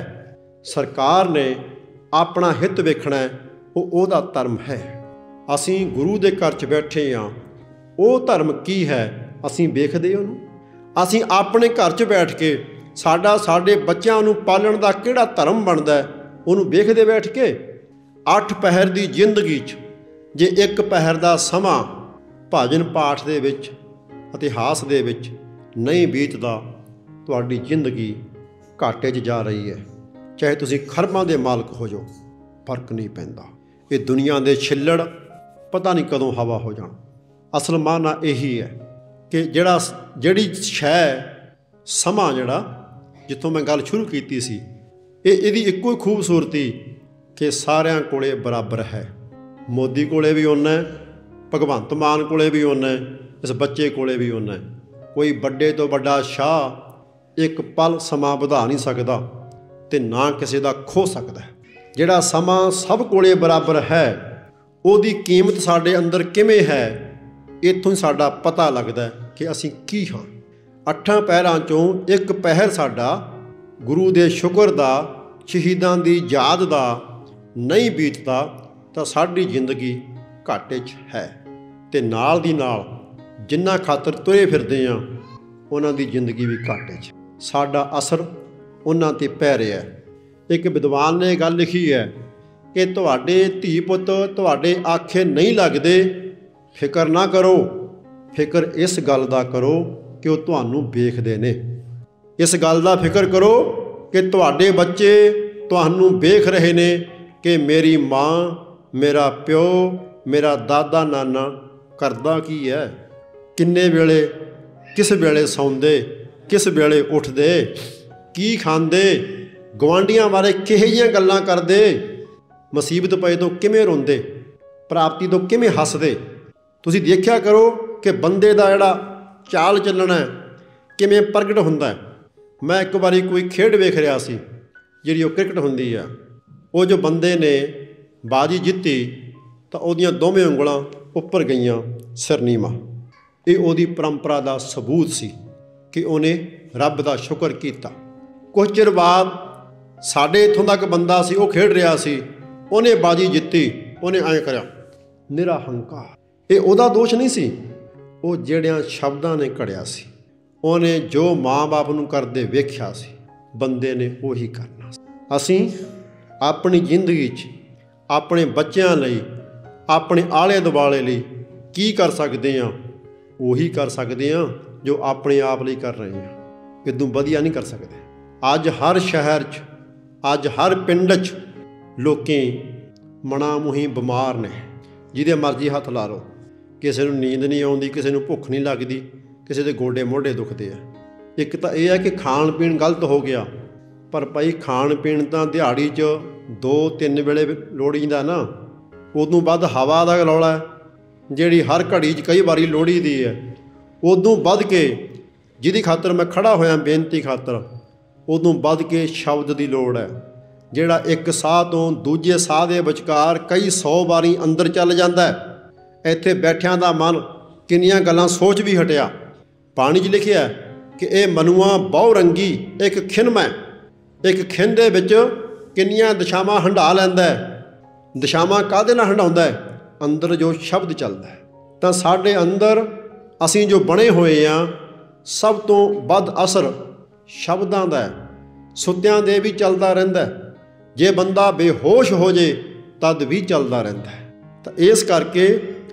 ਸਰਕਾਰ ਨੇ ਆਪਣਾ ਹਿੱਤ ਵੇਖਣਾ, ਉਹ ਉਹਦਾ ਧਰਮ ਹੈ। ਅਸੀਂ ਗੁਰੂ ਦੇ ਘਰ 'ਚ ਬੈਠੇ ਹਾਂ, ਉਹ ਧਰਮ ਕੀ ਹੈ ਅਸੀਂ ਵੇਖਦੇ ਉਹਨੂੰ। ਅਸੀਂ ਆਪਣੇ ਘਰ 'ਚ ਬੈਠ ਕੇ ਸਾਡਾ ਸਾਡੇ ਬੱਚਿਆਂ ਨੂੰ ਪਾਲਣ ਦਾ ਕਿਹੜਾ ਧਰਮ ਬਣਦਾ ਉਹਨੂੰ ਵੇਖਦੇ ਬੈਠ ਕੇ। ਅੱਠ ਪਹਿਰ ਦੀ ਜ਼ਿੰਦਗੀ 'ਚ ਜੇ ਇੱਕ ਪਹਿਰ ਦਾ ਸਮਾਂ ਭਜਨ ਪਾਠ ਦੇ ਵਿੱਚ, ਇਤਿਹਾਸ ਦੇ ਵਿੱਚ ਨਹੀਂ ਬੀਤਦਾ, ਤੁਹਾਡੀ ਜ਼ਿੰਦਗੀ ਘਾਟੇ 'ਚ ਜਾ ਰਹੀ ਹੈ। ਚਾਹੇ ਤੁਸੀਂ ਖਰਬਾਂ ਦੇ ਮਾਲਕ ਹੋ ਜਾਓ, ਫਰਕ ਨਹੀਂ ਪੈਂਦਾ। ਇਹ ਦੁਨੀਆ ਦੇ ਛਿੱਲੜ ਪਤਾ ਨਹੀਂ ਕਦੋਂ ਹਵਾ ਹੋ ਜਾਣ। ਅਸਲ ਮਾਨਾ ਇਹੀ ਹੈ ਕਿ ਜਿਹੜਾ ਜਿਹੜੀ ਸ਼ੈ ਸਮਾਂ, ਜਿਹੜਾ ਜਿੱਥੋਂ ਮੈਂ ਗੱਲ ਸ਼ੁਰੂ ਕੀਤੀ ਸੀ, ਇਹ ਇਹਦੀ ਇੱਕੋ ਹੀ ਖੂਬਸੂਰਤੀ ਕਿ ਸਾਰਿਆਂ ਕੋਲੇ ਬਰਾਬਰ ਹੈ। ਮੋਦੀ ਕੋਲੇ ਵੀ ਓਨਾ ਹੈ, ਭਗਵੰਤ ਮਾਨ ਕੋਲੇ ਵੀ ਓਨਾ ਹੈ, ਇਸ ਬੱਚੇ ਕੋਲੇ ਵੀ ਓਨਾ ਹੈ। ਕੋਈ ਵੱਡੇ ਤੋਂ ਵੱਡਾ ਸ਼ਾਹ ਇੱਕ ਪਲ ਸਮਾਂ ਵਧਾ ਨਹੀਂ ਸਕਦਾ ਤੇ ਨਾ ਕਿਸੇ ਦਾ ਖੋ ਸਕਦਾ। ਜਿਹੜਾ ਸਮਾਂ ਸਭ ਕੋਲੇ ਬਰਾਬਰ ਹੈ, ਉਹਦੀ ਕੀਮਤ ਸਾਡੇ ਅੰਦਰ ਕਿਵੇਂ ਹੈ, ਇੱਥੋਂ ਹੀ ਸਾਡਾ ਪਤਾ ਲੱਗਦਾ ਕਿ ਅਸੀਂ ਕੀ ਹਾਂ। ਅੱਠਾਂ ਪਹਿਰਾਂ 'ਚੋਂ ਇੱਕ ਪਹਿਰ ਸਾਡਾ ਗੁਰੂ ਦੇ ਸ਼ੁਕਰ ਦਾ, ਸ਼ਹੀਦਾਂ ਦੀ ਯਾਦ ਦਾ ਨਹੀਂ ਬੀਤਦਾ ਤਾਂ ਸਾਡੀ ਜ਼ਿੰਦਗੀ ਘਾਟੇ 'ਚ ਹੈ। ਤੇ ਨਾਲ ਦੀ ਨਾਲ ਜਿਨ੍ਹਾਂ ਖਾਤਰ ਤੁਰੇ ਫਿਰਦੇ ਹਾਂ, ਉਹਨਾਂ ਦੀ ਜ਼ਿੰਦਗੀ ਵੀ ਘਾਟੇ 'ਚ। ਸਾਡਾ ਅਸਰ ਉਹਨਾਂ 'ਤੇ ਪੈ ਰਿਹਾ। ਇੱਕ ਵਿਦਵਾਨ ਨੇ ਗੱਲ ਲਿਖੀ ਹੈ ਕਿ ਤੁਹਾਡੇ ਧੀ ਪੁੱਤ ਤੁਹਾਡੇ ਆਖੇ ਨਹੀਂ ਲੱਗਦੇ, ਫਿਕਰ ਨਾ ਕਰੋ। ਫਿਕਰ ਇਸ ਗੱਲ ਦਾ ਕਰੋ ਕਿ ਉਹ ਤੁਹਾਨੂੰ ਵੇਖਦੇ ਨੇ। ਇਸ ਗੱਲ ਦਾ ਫਿਕਰ ਕਰੋ ਕਿ ਤੁਹਾਡੇ ਬੱਚੇ ਤੁਹਾਨੂੰ ਵੇਖ ਰਹੇ ਨੇ ਕਿ ਮੇਰੀ ਮਾਂ, ਮੇਰਾ ਪਿਓ, ਮੇਰਾ ਦਾਦਾ ਨਾਨਾ ਕਰਦਾ ਕੀ ਹੈ, ਕਿੰਨੇ ਵੇਲੇ, ਕਿਸ ਵੇਲੇ ਸੌਂਦੇ, ਕਿਸ ਵੇਲੇ ਉੱਠਦੇ, ਕੀ ਖਾਂਦੇ, ਗੁਆਂਢੀਆਂ ਬਾਰੇ ਕਿਹੋ ਜਿਹੀਆਂ ਗੱਲਾਂ ਕਰਦੇ, ਮੁਸੀਬਤ ਪਏ ਤੋਂ ਕਿਵੇਂ ਰੋਂਦੇ, ਪ੍ਰਾਪਤੀ ਤੋਂ ਕਿਵੇਂ ਹੱਸਦੇ। ਤੁਸੀਂ ਦੇਖਿਆ ਕਰੋ ਕਿ ਬੰਦੇ ਦਾ ਜਿਹੜਾ ਚਾਲ ਚੱਲਣਾ ਕਿਵੇਂ ਪ੍ਰਗਟ ਹੁੰਦਾ। ਮੈਂ ਇੱਕ ਵਾਰੀ ਕੋਈ ਖੇਡ ਵੇਖ ਰਿਹਾ ਸੀ, ਜਿਹੜੀ ਉਹ ਕ੍ਰਿਕਟ ਹੁੰਦੀ ਆ। ਉਹ ਜੋ ਬੰਦੇ ਨੇ ਬਾਜੀ ਜਿੱਤੀ ਤਾਂ ਉਹਦੀਆਂ ਦੋਵੇਂ ਉਂਗਲਾਂ ਉੱਪਰ ਗਈਆਂ, ਸਿਰ ਨੀਵਾਂ। ਇਹ ਉਹਦੀ ਪਰੰਪਰਾ ਦਾ ਸਬੂਤ ਸੀ ਕਿ ਉਹਨੇ ਰੱਬ ਦਾ ਸ਼ੁਕਰ ਕੀਤਾ। ਕੁਝ ਚਿਰ ਬਾਅਦ ਸਾਡੇ ਇੱਥੋਂ ਦਾ ਇੱਕ ਬੰਦਾ ਸੀ, ਉਹ ਖੇਡ ਰਿਹਾ ਸੀ, ਉਹਨੇ ਬਾਜੀ ਜਿੱਤੀ, ਉਹਨੇ ਐਂ ਕਰਿਆ, ਨਿਰਾ ਹੰਕਾਰ। ਇਹ ਉਹਦਾ ਦੋਸ਼ ਨਹੀਂ ਸੀ, ਉਹ ਜਿਹੜਿਆਂ ਸ਼ਬਦਾਂ ਨੇ ਘੜਿਆ ਸੀ। ਉਹਨੇ ਜੋ ਮਾਂ ਬਾਪ ਨੂੰ ਕਰਦੇ ਵੇਖਿਆ ਸੀ, ਬੰਦੇ ਨੇ ਉਹੀ ਕਰਨਾ ਸੀ। ਅਸੀਂ ਆਪਣੀ ਜ਼ਿੰਦਗੀ 'ਚ ਆਪਣੇ ਬੱਚਿਆਂ ਲਈ, ਆਪਣੇ ਆਲੇ ਦੁਆਲੇ ਲਈ ਕੀ ਕਰ ਸਕਦੇ ਹਾਂ, ਉਹੀ ਕਰ ਸਕਦੇ ਹਾਂ ਜੋ ਆਪਣੇ ਆਪ ਲਈ ਕਰ ਰਹੇ ਹਾਂ। ਇਦੋਂ ਵਧੀਆ ਨਹੀਂ ਕਰ ਸਕਦੇ। ਅੱਜ ਹਰ ਸ਼ਹਿਰ 'ਚ, ਅੱਜ ਹਰ ਪਿੰਡ 'ਚ ਲੋਕੀ ਮਣਾ ਮੁਹੀ ਬਿਮਾਰ ਨੇ, ਜਿਹਦੇ ਮਰਜ਼ੀ ਹੱਥ ਲਾ ਲਓ। ਕਿਸੇ ਨੂੰ ਨੀਂਦ ਨਹੀਂ ਆਉਂਦੀ, ਕਿਸੇ ਨੂੰ ਭੁੱਖ ਨਹੀਂ ਲੱਗਦੀ, ਕਿਸੇ ਦੇ ਗੋਡੇ ਮੋਢੇ ਦੁਖਦੇ ਆ। ਇੱਕ ਤਾਂ ਇਹ ਹੈ ਕਿ ਖਾਣ ਪੀਣ ਗਲਤ ਹੋ ਗਿਆ, ਪਰ ਭਾਈ ਖਾਣ ਪੀਣ ਤਾਂ ਦਿਹਾੜੀ 'ਚ ਦੋ ਤਿੰਨ ਵੇਲੇ ਲੋੜੀਂਦਾ ਨਾ। ਉਦੋਂ ਵੱਧ ਹਵਾ ਦਾ ਰੌਲਾ, ਜਿਹੜੀ ਹਰ ਘੜੀ 'ਚ ਕਈ ਵਾਰੀ ਲੋੜੀ ਦੀ ਹੈ। ਉਦੋਂ ਵੱਧ ਕੇ ਜਿਹਦੀ ਖਾਤਰ ਮੈਂ ਖੜ੍ਹਾ ਹੋਇਆ ਬੇਨਤੀ ਖਾਤਰ, ਉਦੋਂ ਵੱਧ ਕੇ ਸ਼ਬਦ ਦੀ ਲੋੜ ਹੈ, ਜਿਹੜਾ ਇੱਕ ਸਾਹ ਤੋਂ ਦੂਜੇ ਸਾਹ ਦੇ ਵਿਚਕਾਰ ਕਈ ਸੌ ਵਾਰੀ ਅੰਦਰ ਚੱਲ ਜਾਂਦਾ ਹੈ। ਇੱਥੇ ਬੈਠਿਆਂ ਦਾ ਮਨ ਕਿੰਨੀਆਂ ਗੱਲਾਂ ਸੋਚ ਵੀ ਹਟਿਆ। ਪਾਣੀ 'ਚ ਲਿਖਿਆ ਕਿ ਇਹ ਮਨੁਆ ਬਹੁ ਰੰਗੀ ਇੱਕ ਖਿੰਨ ਮੈਂ, ਇੱਕ ਖਿੰਨ ਦੇ ਵਿੱਚ ਕਿੰਨੀਆਂ ਦਿਸ਼ਾਵਾਂ ਹੰਢਾ ਲੈਂਦਾ ਹੈ। ਦਿਸ਼ਾਵਾਂ ਕਾਹਦੇ ਨਾਲ ਹੰਢਾਉਂਦਾ ਹੈ? ਅੰਦਰ ਜੋ ਸ਼ਬਦ ਚੱਲਦਾ ਹੈ। ਤਾਂ ਸਾਡੇ ਅੰਦਰ ਅਸੀਂ ਜੋ ਬਣੇ ਹੋਏ ਹਾਂ, ਸਭ ਤੋਂ ਵੱਧ ਅਸਰ ਸ਼ਬਦਾਂ ਦਾ ਹੈ। ਸੁੱਤਿਆਂ ਦੇ ਵੀ ਚੱਲਦਾ ਰਹਿੰਦਾ, ਜੇ ਬੰਦਾ ਬੇਹੋਸ਼ ਹੋ ਜੇ ਤਦ ਵੀ ਚੱਲਦਾ ਰਹਿੰਦਾ ਹੈ। ਤਾਂ ਇਸ ਕਰਕੇ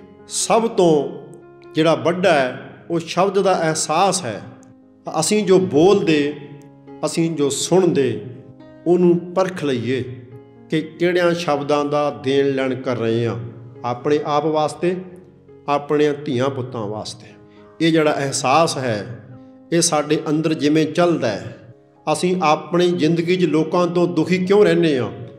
ਸਭ ਤੋਂ ਜਿਹੜਾ ਵੱਡਾ ਹੈ ਉਹ ਸ਼ਬਦ ਦਾ ਅਹਿਸਾਸ ਹੈ। ਅਸੀਂ ਜੋ ਬੋਲਦੇ, ਅਸੀਂ ਜੋ ਸੁਣਦੇ, ਉਹਨੂੰ ਪਰਖ ਲਈਏ ਕਿ ਕਿਹੜਿਆਂ ਸ਼ਬਦਾਂ ਦਾ ਦੇਣ ਲੈਣ ਕਰ ਰਹੇ ਹਾਂ, ਆਪਣੇ ਆਪ ਵਾਸਤੇ, ਆਪਣੇ ਧੀਆਂ ਪੁੱਤਾਂ ਵਾਸਤੇ। ਇਹ ਜਿਹੜਾ ਅਹਿਸਾਸ ਹੈ, ਇਹ ਸਾਡੇ ਅੰਦਰ ਜਿਵੇਂ ਚੱਲਦਾ ਹੈ। ਅਸੀਂ ਆਪਣੀ ਜ਼ਿੰਦਗੀ 'ਚ ਲੋਕਾਂ ਤੋਂ ਦੁਖੀ ਕਿਉਂ ਰਹਿੰਦੇ ਹਾਂ?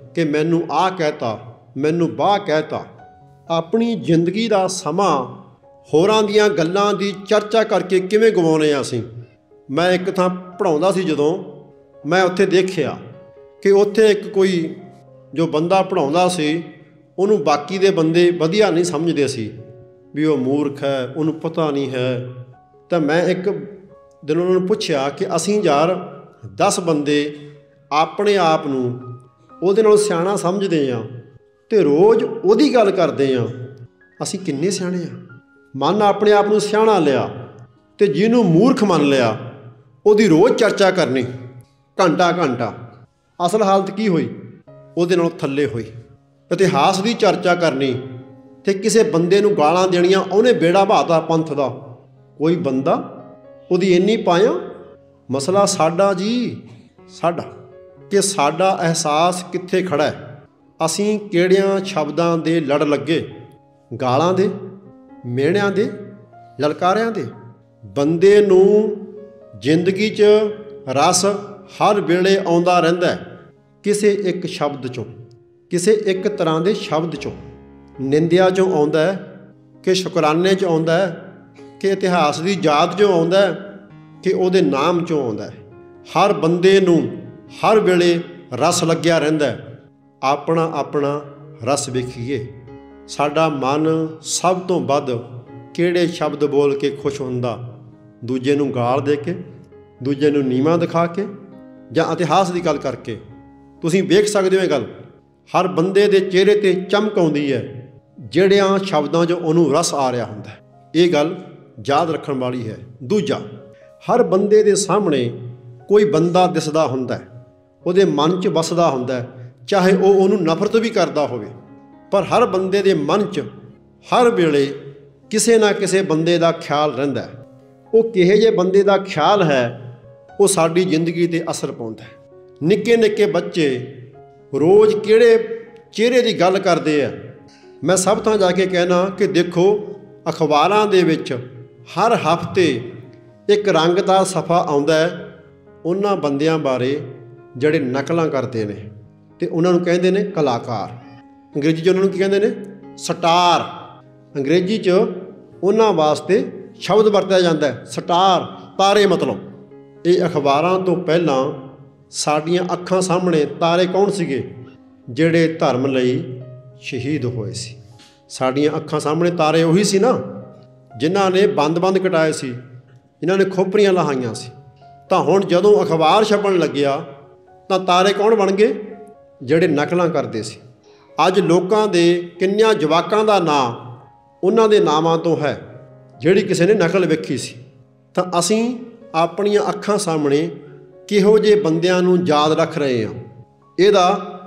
ਕਿ ਮੈਨੂੰ ਆਹ ਕਹਿਤਾ, ਮੈਨੂੰ ਬਾਹ ਕਹਿਤਾ। ਆਪਣੀ ਜ਼ਿੰਦਗੀ ਦਾ ਸਮਾਂ ਹੋਰਾਂ ਦੀਆਂ ਗੱਲਾਂ ਦੀ ਚਰਚਾ ਕਰਕੇ ਕਿਵੇਂ ਗਵਾਉਂਦੇ ਹਾਂ ਅਸੀਂ। ਮੈਂ ਇੱਕ ਥਾਂ ਪੜ੍ਹਾਉਂਦਾ ਸੀ, ਜਦੋਂ ਮੈਂ ਉੱਥੇ ਦੇਖਿਆ ਕਿ ਉੱਥੇ ਇੱਕ ਕੋਈ ਜੋ ਬੰਦਾ ਪੜ੍ਹਾਉਂਦਾ ਸੀ, ਉਹਨੂੰ ਬਾਕੀ ਦੇ ਬੰਦੇ ਵਧੀਆ ਨਹੀਂ ਸਮਝਦੇ ਸੀ, ਵੀ ਉਹ ਮੂਰਖ ਹੈ, ਉਹਨੂੰ ਪਤਾ ਨਹੀਂ ਹੈ। ਤਾਂ ਮੈਂ ਇੱਕ ਦਿਨ ਉਹਨਾਂ ਨੂੰ ਪੁੱਛਿਆ ਕਿ ਅਸੀਂ ਯਾਰ ਦਸ ਬੰਦੇ ਆਪਣੇ ਆਪ ਨੂੰ ਉਹਦੇ ਨਾਲ ਸਿਆਣਾ ਸਮਝਦੇ ਹਾਂ ਅਤੇ ਰੋਜ਼ ਉਹਦੀ ਗੱਲ ਕਰਦੇ ਹਾਂ, ਅਸੀਂ ਕਿੰਨੇ ਸਿਆਣੇ ਹਾਂ। ਮਨ ਆਪਣੇ ਆਪ ਨੂੰ ਸਿਆਣਾ ਲਿਆ ਅਤੇ ਜਿਹਨੂੰ ਮੂਰਖ ਮੰਨ ਲਿਆ ਉਹਦੀ ਰੋਜ਼ ਚਰਚਾ ਕਰਨੀ ਘੰਟਾ ਘੰਟਾ। ਅਸਲ ਹਾਲਤ ਕੀ ਹੋਈ? ਉਹਦੇ ਨਾਲ ਥੱਲੇ ਹੋਈ। ਇਤਿਹਾਸ ਦੀ ਚਰਚਾ ਕਰਨੀ ਅਤੇ ਕਿਸੇ ਬੰਦੇ ਨੂੰ ਗਾਲਾਂ ਦੇਣੀਆਂ, ਉਹਨੇ ਬੇੜਾ ਬਹਾਤਾ ਪੰਥ ਦਾ। ਕੋਈ ਬੰਦਾ ਉਹਦੀ ਇੰਨੀ ਪਾਇਆ। ਮਸਲਾ ਸਾਡਾ ਜੀ, ਸਾਡਾ ਕਿ ਸਾਡਾ ਅਹਿਸਾਸ ਕਿੱਥੇ ਖੜ੍ਹਾ ਹੈ। ਅਸੀਂ ਕਿਹੜਿਆਂ ਸ਼ਬਦਾਂ ਦੇ ਲੜ ਲੱਗੇ, ਗਾਲਾਂ ਦੇ, ਮਿਹਣਿਆਂ ਦੇ, ਲਲਕਾਰਿਆਂ ਦੇ। ਬੰਦੇ ਨੂੰ ਜ਼ਿੰਦਗੀ 'ਚ ਰਸ ਹਰ ਵੇਲੇ ਆਉਂਦਾ ਰਹਿੰਦਾ, ਕਿਸੇ ਇੱਕ ਸ਼ਬਦ 'ਚੋਂ, ਕਿਸੇ ਇੱਕ ਤਰ੍ਹਾਂ ਦੇ ਸ਼ਬਦ 'ਚੋਂ। ਨਿੰਦਿਆ 'ਚੋਂ ਆਉਂਦਾ ਕਿ ਸ਼ੁਕਰਾਨੇ 'ਚ ਆਉਂਦਾ, ਕਿ ਇਤਿਹਾਸ ਦੀ ਯਾਦ 'ਚੋਂ ਆਉਂਦਾ, ਕਿ ਉਹਦੇ ਨਾਮ 'ਚੋਂ ਆਉਂਦਾ। ਹਰ ਬੰਦੇ ਨੂੰ ਹਰ ਵੇਲੇ ਰਸ ਲੱਗਿਆ ਰਹਿੰਦਾ। ਆਪਣਾ ਆਪਣਾ ਰਸ ਵੇਖੀਏ। ਸਾਡਾ ਮਨ ਸਭ ਤੋਂ ਵੱਧ ਕਿਹੜੇ ਸ਼ਬਦ ਬੋਲ ਕੇ ਖੁਸ਼ ਹੁੰਦਾ? ਦੂਜੇ ਨੂੰ ਗਾਲ ਦੇ ਕੇ, ਦੂਜੇ ਨੂੰ ਨੀਵਾਂ ਦਿਖਾ ਕੇ, ਜਾਂ ਇਤਿਹਾਸ ਦੀ ਗੱਲ ਕਰਕੇ? ਤੁਸੀਂ ਵੇਖ ਸਕਦੇ ਹੋ ਇਹ ਗੱਲ। ਹਰ ਬੰਦੇ ਦੇ ਚਿਹਰੇ 'ਤੇ ਚਮਕ ਆਉਂਦੀ ਹੈ ਜਿਹੜਿਆਂ ਸ਼ਬਦਾਂ 'ਚ ਉਹਨੂੰ ਰਸ ਆ ਰਿਹਾ ਹੁੰਦਾ। ਇਹ ਗੱਲ ਯਾਦ ਰੱਖਣ ਵਾਲੀ ਹੈ। ਦੂਜਾ, ਹਰ ਬੰਦੇ ਦੇ ਸਾਹਮਣੇ ਕੋਈ ਬੰਦਾ ਦਿਸਦਾ ਹੁੰਦਾ, ਉਹਦੇ ਮਨ 'ਚ ਵਸਦਾ ਹੁੰਦਾ, ਚਾਹੇ ਉਹ ਉਹਨੂੰ ਨਫ਼ਰਤ ਵੀ ਕਰਦਾ ਹੋਵੇ। ਪਰ ਹਰ ਬੰਦੇ ਦੇ ਮਨ 'ਚ ਹਰ ਵੇਲੇ ਕਿਸੇ ਨਾ ਕਿਸੇ ਬੰਦੇ ਦਾ ਖਿਆਲ ਰਹਿੰਦਾ। ਉਹ ਕਿਹੋ ਜਿਹੇ ਬੰਦੇ ਦਾ ਖਿਆਲ ਹੈ, ਉਹ ਸਾਡੀ ਜ਼ਿੰਦਗੀ 'ਤੇ ਅਸਰ ਪਾਉਂਦਾ। ਨਿੱਕੇ ਨਿੱਕੇ ਬੱਚੇ ਰੋਜ਼ ਕਿਹੜੇ ਚਿਹਰੇ ਦੀ ਗੱਲ ਕਰਦੇ ਆ। ਮੈਂ ਸਭ ਥਾਂ ਜਾ ਕੇ ਕਹਿਣਾ ਕਿ ਦੇਖੋ, ਅਖਬਾਰਾਂ ਦੇ ਵਿੱਚ ਹਰ ਹਫ਼ਤੇ ਇੱਕ ਰੰਗ ਦਾ ਸਫ਼ਾ ਆਉਂਦਾ ਉਹਨਾਂ ਬੰਦਿਆਂ ਬਾਰੇ ਜਿਹੜੇ ਨਕਲਾਂ ਕਰਦੇ ਨੇ, ਅਤੇ ਉਹਨਾਂ ਨੂੰ ਕਹਿੰਦੇ ਨੇ ਕਲਾਕਾਰ। ਅੰਗਰੇਜ਼ੀ 'ਚ ਉਹਨਾਂ ਨੂੰ ਕੀ ਕਹਿੰਦੇ ਨੇ? ਸਟਾਰ। ਅੰਗਰੇਜ਼ੀ 'ਚ ਉਹਨਾਂ ਵਾਸਤੇ ਸ਼ਬਦ ਵਰਤਿਆ ਜਾਂਦਾ, ਸਟਾਰ, ਤਾਰੇ ਮਤਲਬ। ਇਹ ਅਖਬਾਰਾਂ ਤੋਂ ਪਹਿਲਾਂ ਸਾਡੀਆਂ ਅੱਖਾਂ ਸਾਹਮਣੇ ਤਾਰੇ ਕੌਣ ਸੀਗੇ? ਜਿਹੜੇ ਧਰਮ ਲਈ ਸ਼ਹੀਦ ਹੋਏ ਸੀ। ਸਾਡੀਆਂ ਅੱਖਾਂ ਸਾਹਮਣੇ ਤਾਰੇ ਉਹੀ ਸੀ ਨਾ, ਜਿਨ੍ਹਾਂ ਨੇ ਬੰਦ ਬੰਦ ਕਟਾਏ ਸੀ, ਜਿਨ੍ਹਾਂ ਨੇ ਖੋਪਰੀਆਂ ਲਹਾਈਆਂ ਸੀ। ਤਾਂ ਹੁਣ ਜਦੋਂ ਅਖਬਾਰ ਛਪਣ ਲੱਗਿਆ ਤਾਂ ਤਾਰੇ ਕੌਣ ਬਣ ਗਏ? ਜਿਹੜੇ ਨਕਲਾਂ ਕਰਦੇ ਸੀ। ਅੱਜ ਲੋਕਾਂ ਦੇ ਕਿੰਨਿਆਂ ਜਵਾਕਾਂ ਦਾ ਨਾਂ ਉਹਨਾਂ ਦੇ ਨਾਵਾਂ ਤੋਂ ਹੈ, ਜਿਹੜੀ ਕਿਸੇ ਨੇ ਨਕਲ ਵੇਖੀ ਸੀ। ਤਾਂ ਅਸੀਂ ਆਪਣੀਆਂ ਅੱਖਾਂ ਸਾਹਮਣੇ ਕਿਹੋ ਜਿਹੇ ਬੰਦਿਆਂ ਨੂੰ ਯਾਦ ਰੱਖ ਰਹੇ ਹਾਂ, ਇਹਦਾ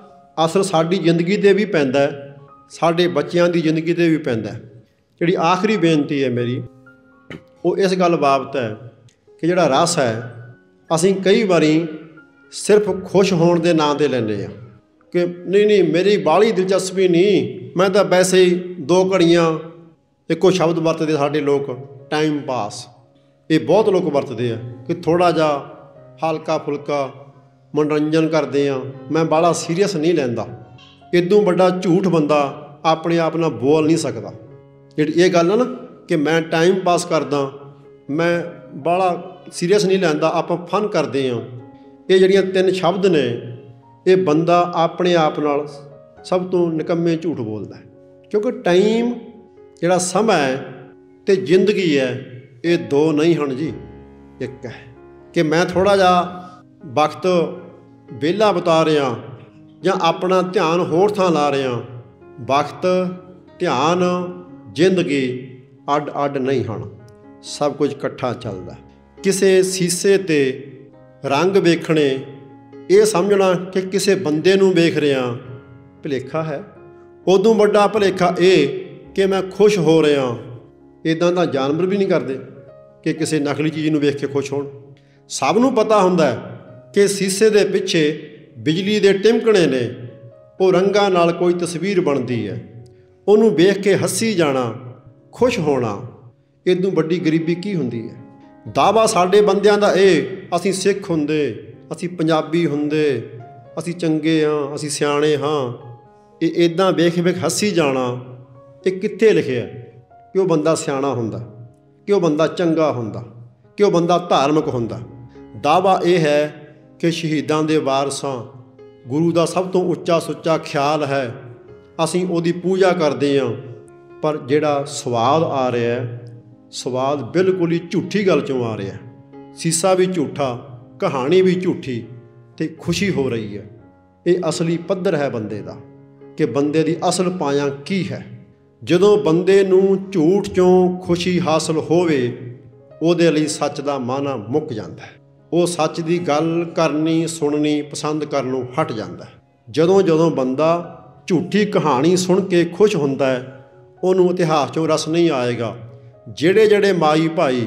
ਅਸਰ ਸਾਡੀ ਜ਼ਿੰਦਗੀ 'ਤੇ ਵੀ ਪੈਂਦਾ, ਸਾਡੇ ਬੱਚਿਆਂ ਦੀ ਜ਼ਿੰਦਗੀ 'ਤੇ ਵੀ ਪੈਂਦਾ। ਜਿਹੜੀ ਆਖਰੀ ਬੇਨਤੀ ਹੈ ਮੇਰੀ, ਉਹ ਇਸ ਗੱਲ ਬਾਬਤ ਹੈ ਕਿ ਜਿਹੜਾ ਰਸ ਹੈ, ਅਸੀਂ ਕਈ ਵਾਰੀ ਸਿਰਫ ਖੁਸ਼ ਹੋਣ ਦੇ ਨਾਂ 'ਤੇ ਲੈਂਦੇ ਹਾਂ ਕਿ ਨਹੀਂ ਨਹੀਂ ਮੇਰੀ ਬਾਹਲੀ ਦਿਲਚਸਪੀ ਨਹੀਂ, ਮੈਂ ਤਾਂ ਵੈਸੇ ਹੀ ਦੋ ਘੜੀਆਂ ਇੱਕੋ ਸ਼ਬਦ ਵਰਤਦੇ ਸਾਡੇ ਲੋਕ, ਟਾਈਮ ਪਾਸ। ਇਹ ਬਹੁਤ ਲੋਕ ਵਰਤਦੇ ਆ ਕਿ ਥੋੜ੍ਹਾ ਜਿਹਾ ਹਲਕਾ ਫੁਲਕਾ ਮਨੋਰੰਜਨ ਕਰਦੇ ਹਾਂ, ਮੈਂ ਬਾਹਲਾ ਸੀਰੀਅਸ ਨਹੀਂ ਲੈਂਦਾ। ਇਦੋਂ ਵੱਡਾ ਝੂਠ ਬੰਦਾ ਆਪਣੇ ਆਪ ਨਾਲ ਬੋਲ ਨਹੀਂ ਸਕਦਾ। ਜਿਹੜੀ ਇਹ ਗੱਲ ਆ ਨਾ ਕਿ ਮੈਂ ਟਾਈਮ ਪਾਸ ਕਰਦਾ, ਮੈਂ ਬਾਹਲਾ ਸੀਰੀਅਸ ਨਹੀਂ ਲੈਂਦਾ, ਆਪਾਂ ਫਨ ਕਰਦੇ ਹਾਂ, ਇਹ ਜਿਹੜੀਆਂ ਤਿੰਨ ਸ਼ਬਦ ਨੇ, ਇਹ ਬੰਦਾ ਆਪਣੇ ਆਪ ਨਾਲ ਸਭ ਤੋਂ ਨਿਕੰਮੇ ਝੂਠ ਬੋਲਦਾ। ਕਿਉਂਕਿ ਟਾਈਮ ਜਿਹੜਾ ਸਮਾਂ ਹੈ ਅਤੇ ਜ਼ਿੰਦਗੀ ਹੈ, ਇਹ ਦੋ ਨਹੀਂ ਹਨ ਜੀ, ਇੱਕ ਹੈ। ਕਿ ਮੈਂ ਥੋੜ੍ਹਾ ਜਿਹਾ ਵਕਤ ਵਿਹਲਾ ਬਿਤਾ ਰਿਹਾ ਜਾਂ ਆਪਣਾ ਧਿਆਨ ਹੋਰ ਥਾਂ ਲਾ ਰਿਹਾ, ਵਕਤ, ਧਿਆਨ, ਜ਼ਿੰਦਗੀ ਅੱਡ ਅੱਡ ਨਹੀਂ ਹਨ, ਸਭ ਕੁਝ ਇਕੱਠਾ ਚੱਲਦਾ। ਕਿਸੇ ਸ਼ੀਸ਼ੇ 'ਤੇ ਰੰਗ ਵੇਖਣੇ, ਇਹ ਸਮਝਣਾ ਕਿ ਕਿਸੇ ਬੰਦੇ ਨੂੰ ਵੇਖ ਰਿਹਾ, ਭੁਲੇਖਾ ਹੈ। ਉਦੋਂ ਵੱਡਾ ਭੁਲੇਖਾ ਇਹ ਕਿ ਮੈਂ ਖੁਸ਼ ਹੋ ਰਿਹਾ। ਇੱਦਾਂ ਤਾਂ ਜਾਨਵਰ ਵੀ ਨਹੀਂ ਕਰਦੇ ਕਿ ਕਿਸੇ ਨਕਲੀ ਚੀਜ਼ ਨੂੰ ਵੇਖ ਕੇ ਖੁਸ਼ ਹੋਣ। ਸਭ ਨੂੰ ਪਤਾ ਹੁੰਦਾ ਕਿ ਸ਼ੀਸ਼ੇ ਦੇ ਪਿੱਛੇ ਬਿਜਲੀ ਦੇ ਟਿਮਕਣੇ ਨੇ, ਉਹ ਰੰਗਾਂ ਨਾਲ ਕੋਈ ਤਸਵੀਰ ਬਣਦੀ ਹੈ, ਉਹਨੂੰ ਵੇਖ ਕੇ ਹੱਸੀ ਜਾਣਾ, ਖੁਸ਼ ਹੋਣਾ। ਇਦੋਂ ਵੱਡੀ ਗਰੀਬੀ ਕੀ ਹੁੰਦੀ ਹੈ? ਦਾਅਵਾ ਸਾਡੇ ਬੰਦਿਆਂ ਦਾ ਇਹ, ਅਸੀਂ ਸਿੱਖ ਹੁੰਦੇ, ਅਸੀਂ ਪੰਜਾਬੀ ਹੁੰਦੇ, ਅਸੀਂ ਚੰਗੇ ਹਾਂ, ਅਸੀਂ ਸਿਆਣੇ ਹਾਂ, ਇਹ ਇੱਦਾਂ ਵੇਖ ਵੇਖ ਹੱਸੀ ਜਾਣਾ, ਇਹ ਕਿੱਥੇ ਲਿਖਿਆ ਕਿ ਉਹ ਬੰਦਾ ਸਿਆਣਾ ਹੁੰਦਾ, ਕਿ ਉਹ ਬੰਦਾ ਚੰਗਾ ਹੁੰਦਾ, ਕਿ ਉਹ ਬੰਦਾ ਧਾਰਮਿਕ ਹੁੰਦਾ? ਦਾਅਵਾ ਇਹ ਹੈ ਕਿ ਸ਼ਹੀਦਾਂ ਦੇ ਵਾਰਸਾਂ, ਗੁਰੂ ਦਾ ਸਭ ਤੋਂ ਉੱਚਾ ਸੁੱਚਾ ਖਿਆਲ ਹੈ, ਅਸੀਂ ਉਹਦੀ ਪੂਜਾ ਕਰਦੇ ਹਾਂ। ਪਰ ਜਿਹੜਾ ਸਵਾਦ ਆ ਰਿਹਾ ਹੈ, ਸਵਾਦ ਬਿਲਕੁਲ ਹੀ ਝੂਠੀ ਗੱਲ 'ਚੋਂ ਆ ਰਿਹਾ। ਸੀਸਾ ਵੀ ਝੂਠਾ, ਕਹਾਣੀ ਵੀ ਝੂਠੀ, ਅਤੇ ਖੁਸ਼ੀ ਹੋ ਰਹੀ ਹੈ। ਇਹ ਅਸਲੀ ਪੱਧਰ ਹੈ ਬੰਦੇ ਦਾ, ਕਿ ਬੰਦੇ ਦੀ ਅਸਲ ਪਾਇਆ ਕੀ ਹੈ। ਜਦੋਂ ਬੰਦੇ ਨੂੰ ਝੂਠ 'ਚੋਂ ਖੁਸ਼ੀ ਹਾਸਲ ਹੋਵੇ, ਉਹਦੇ ਲਈ ਸੱਚ ਦਾ ਮਾਅਨਾ ਮੁੱਕ ਜਾਂਦਾ ਹੈ। ਉਹ ਸੱਚ ਦੀ ਗੱਲ ਕਰਨੀ, ਸੁਣਨੀ ਪਸੰਦ ਕਰਨੋਂ ਹਟ ਜਾਂਦਾ ਹੈ। ਜਦੋਂ ਜਦੋਂ ਬੰਦਾ ਝੂਠੀ ਕਹਾਣੀ ਸੁਣ ਕੇ ਖੁਸ਼ ਹੁੰਦਾ ਹੈ, ਉਹਨੂੰ ਇਤਿਹਾਸ 'ਚੋਂ ਰਸ ਨਹੀਂ ਆਏਗਾ। ਜਿਹੜੇ ਜਿਹੜੇ ਮਾਈ ਭਾਈ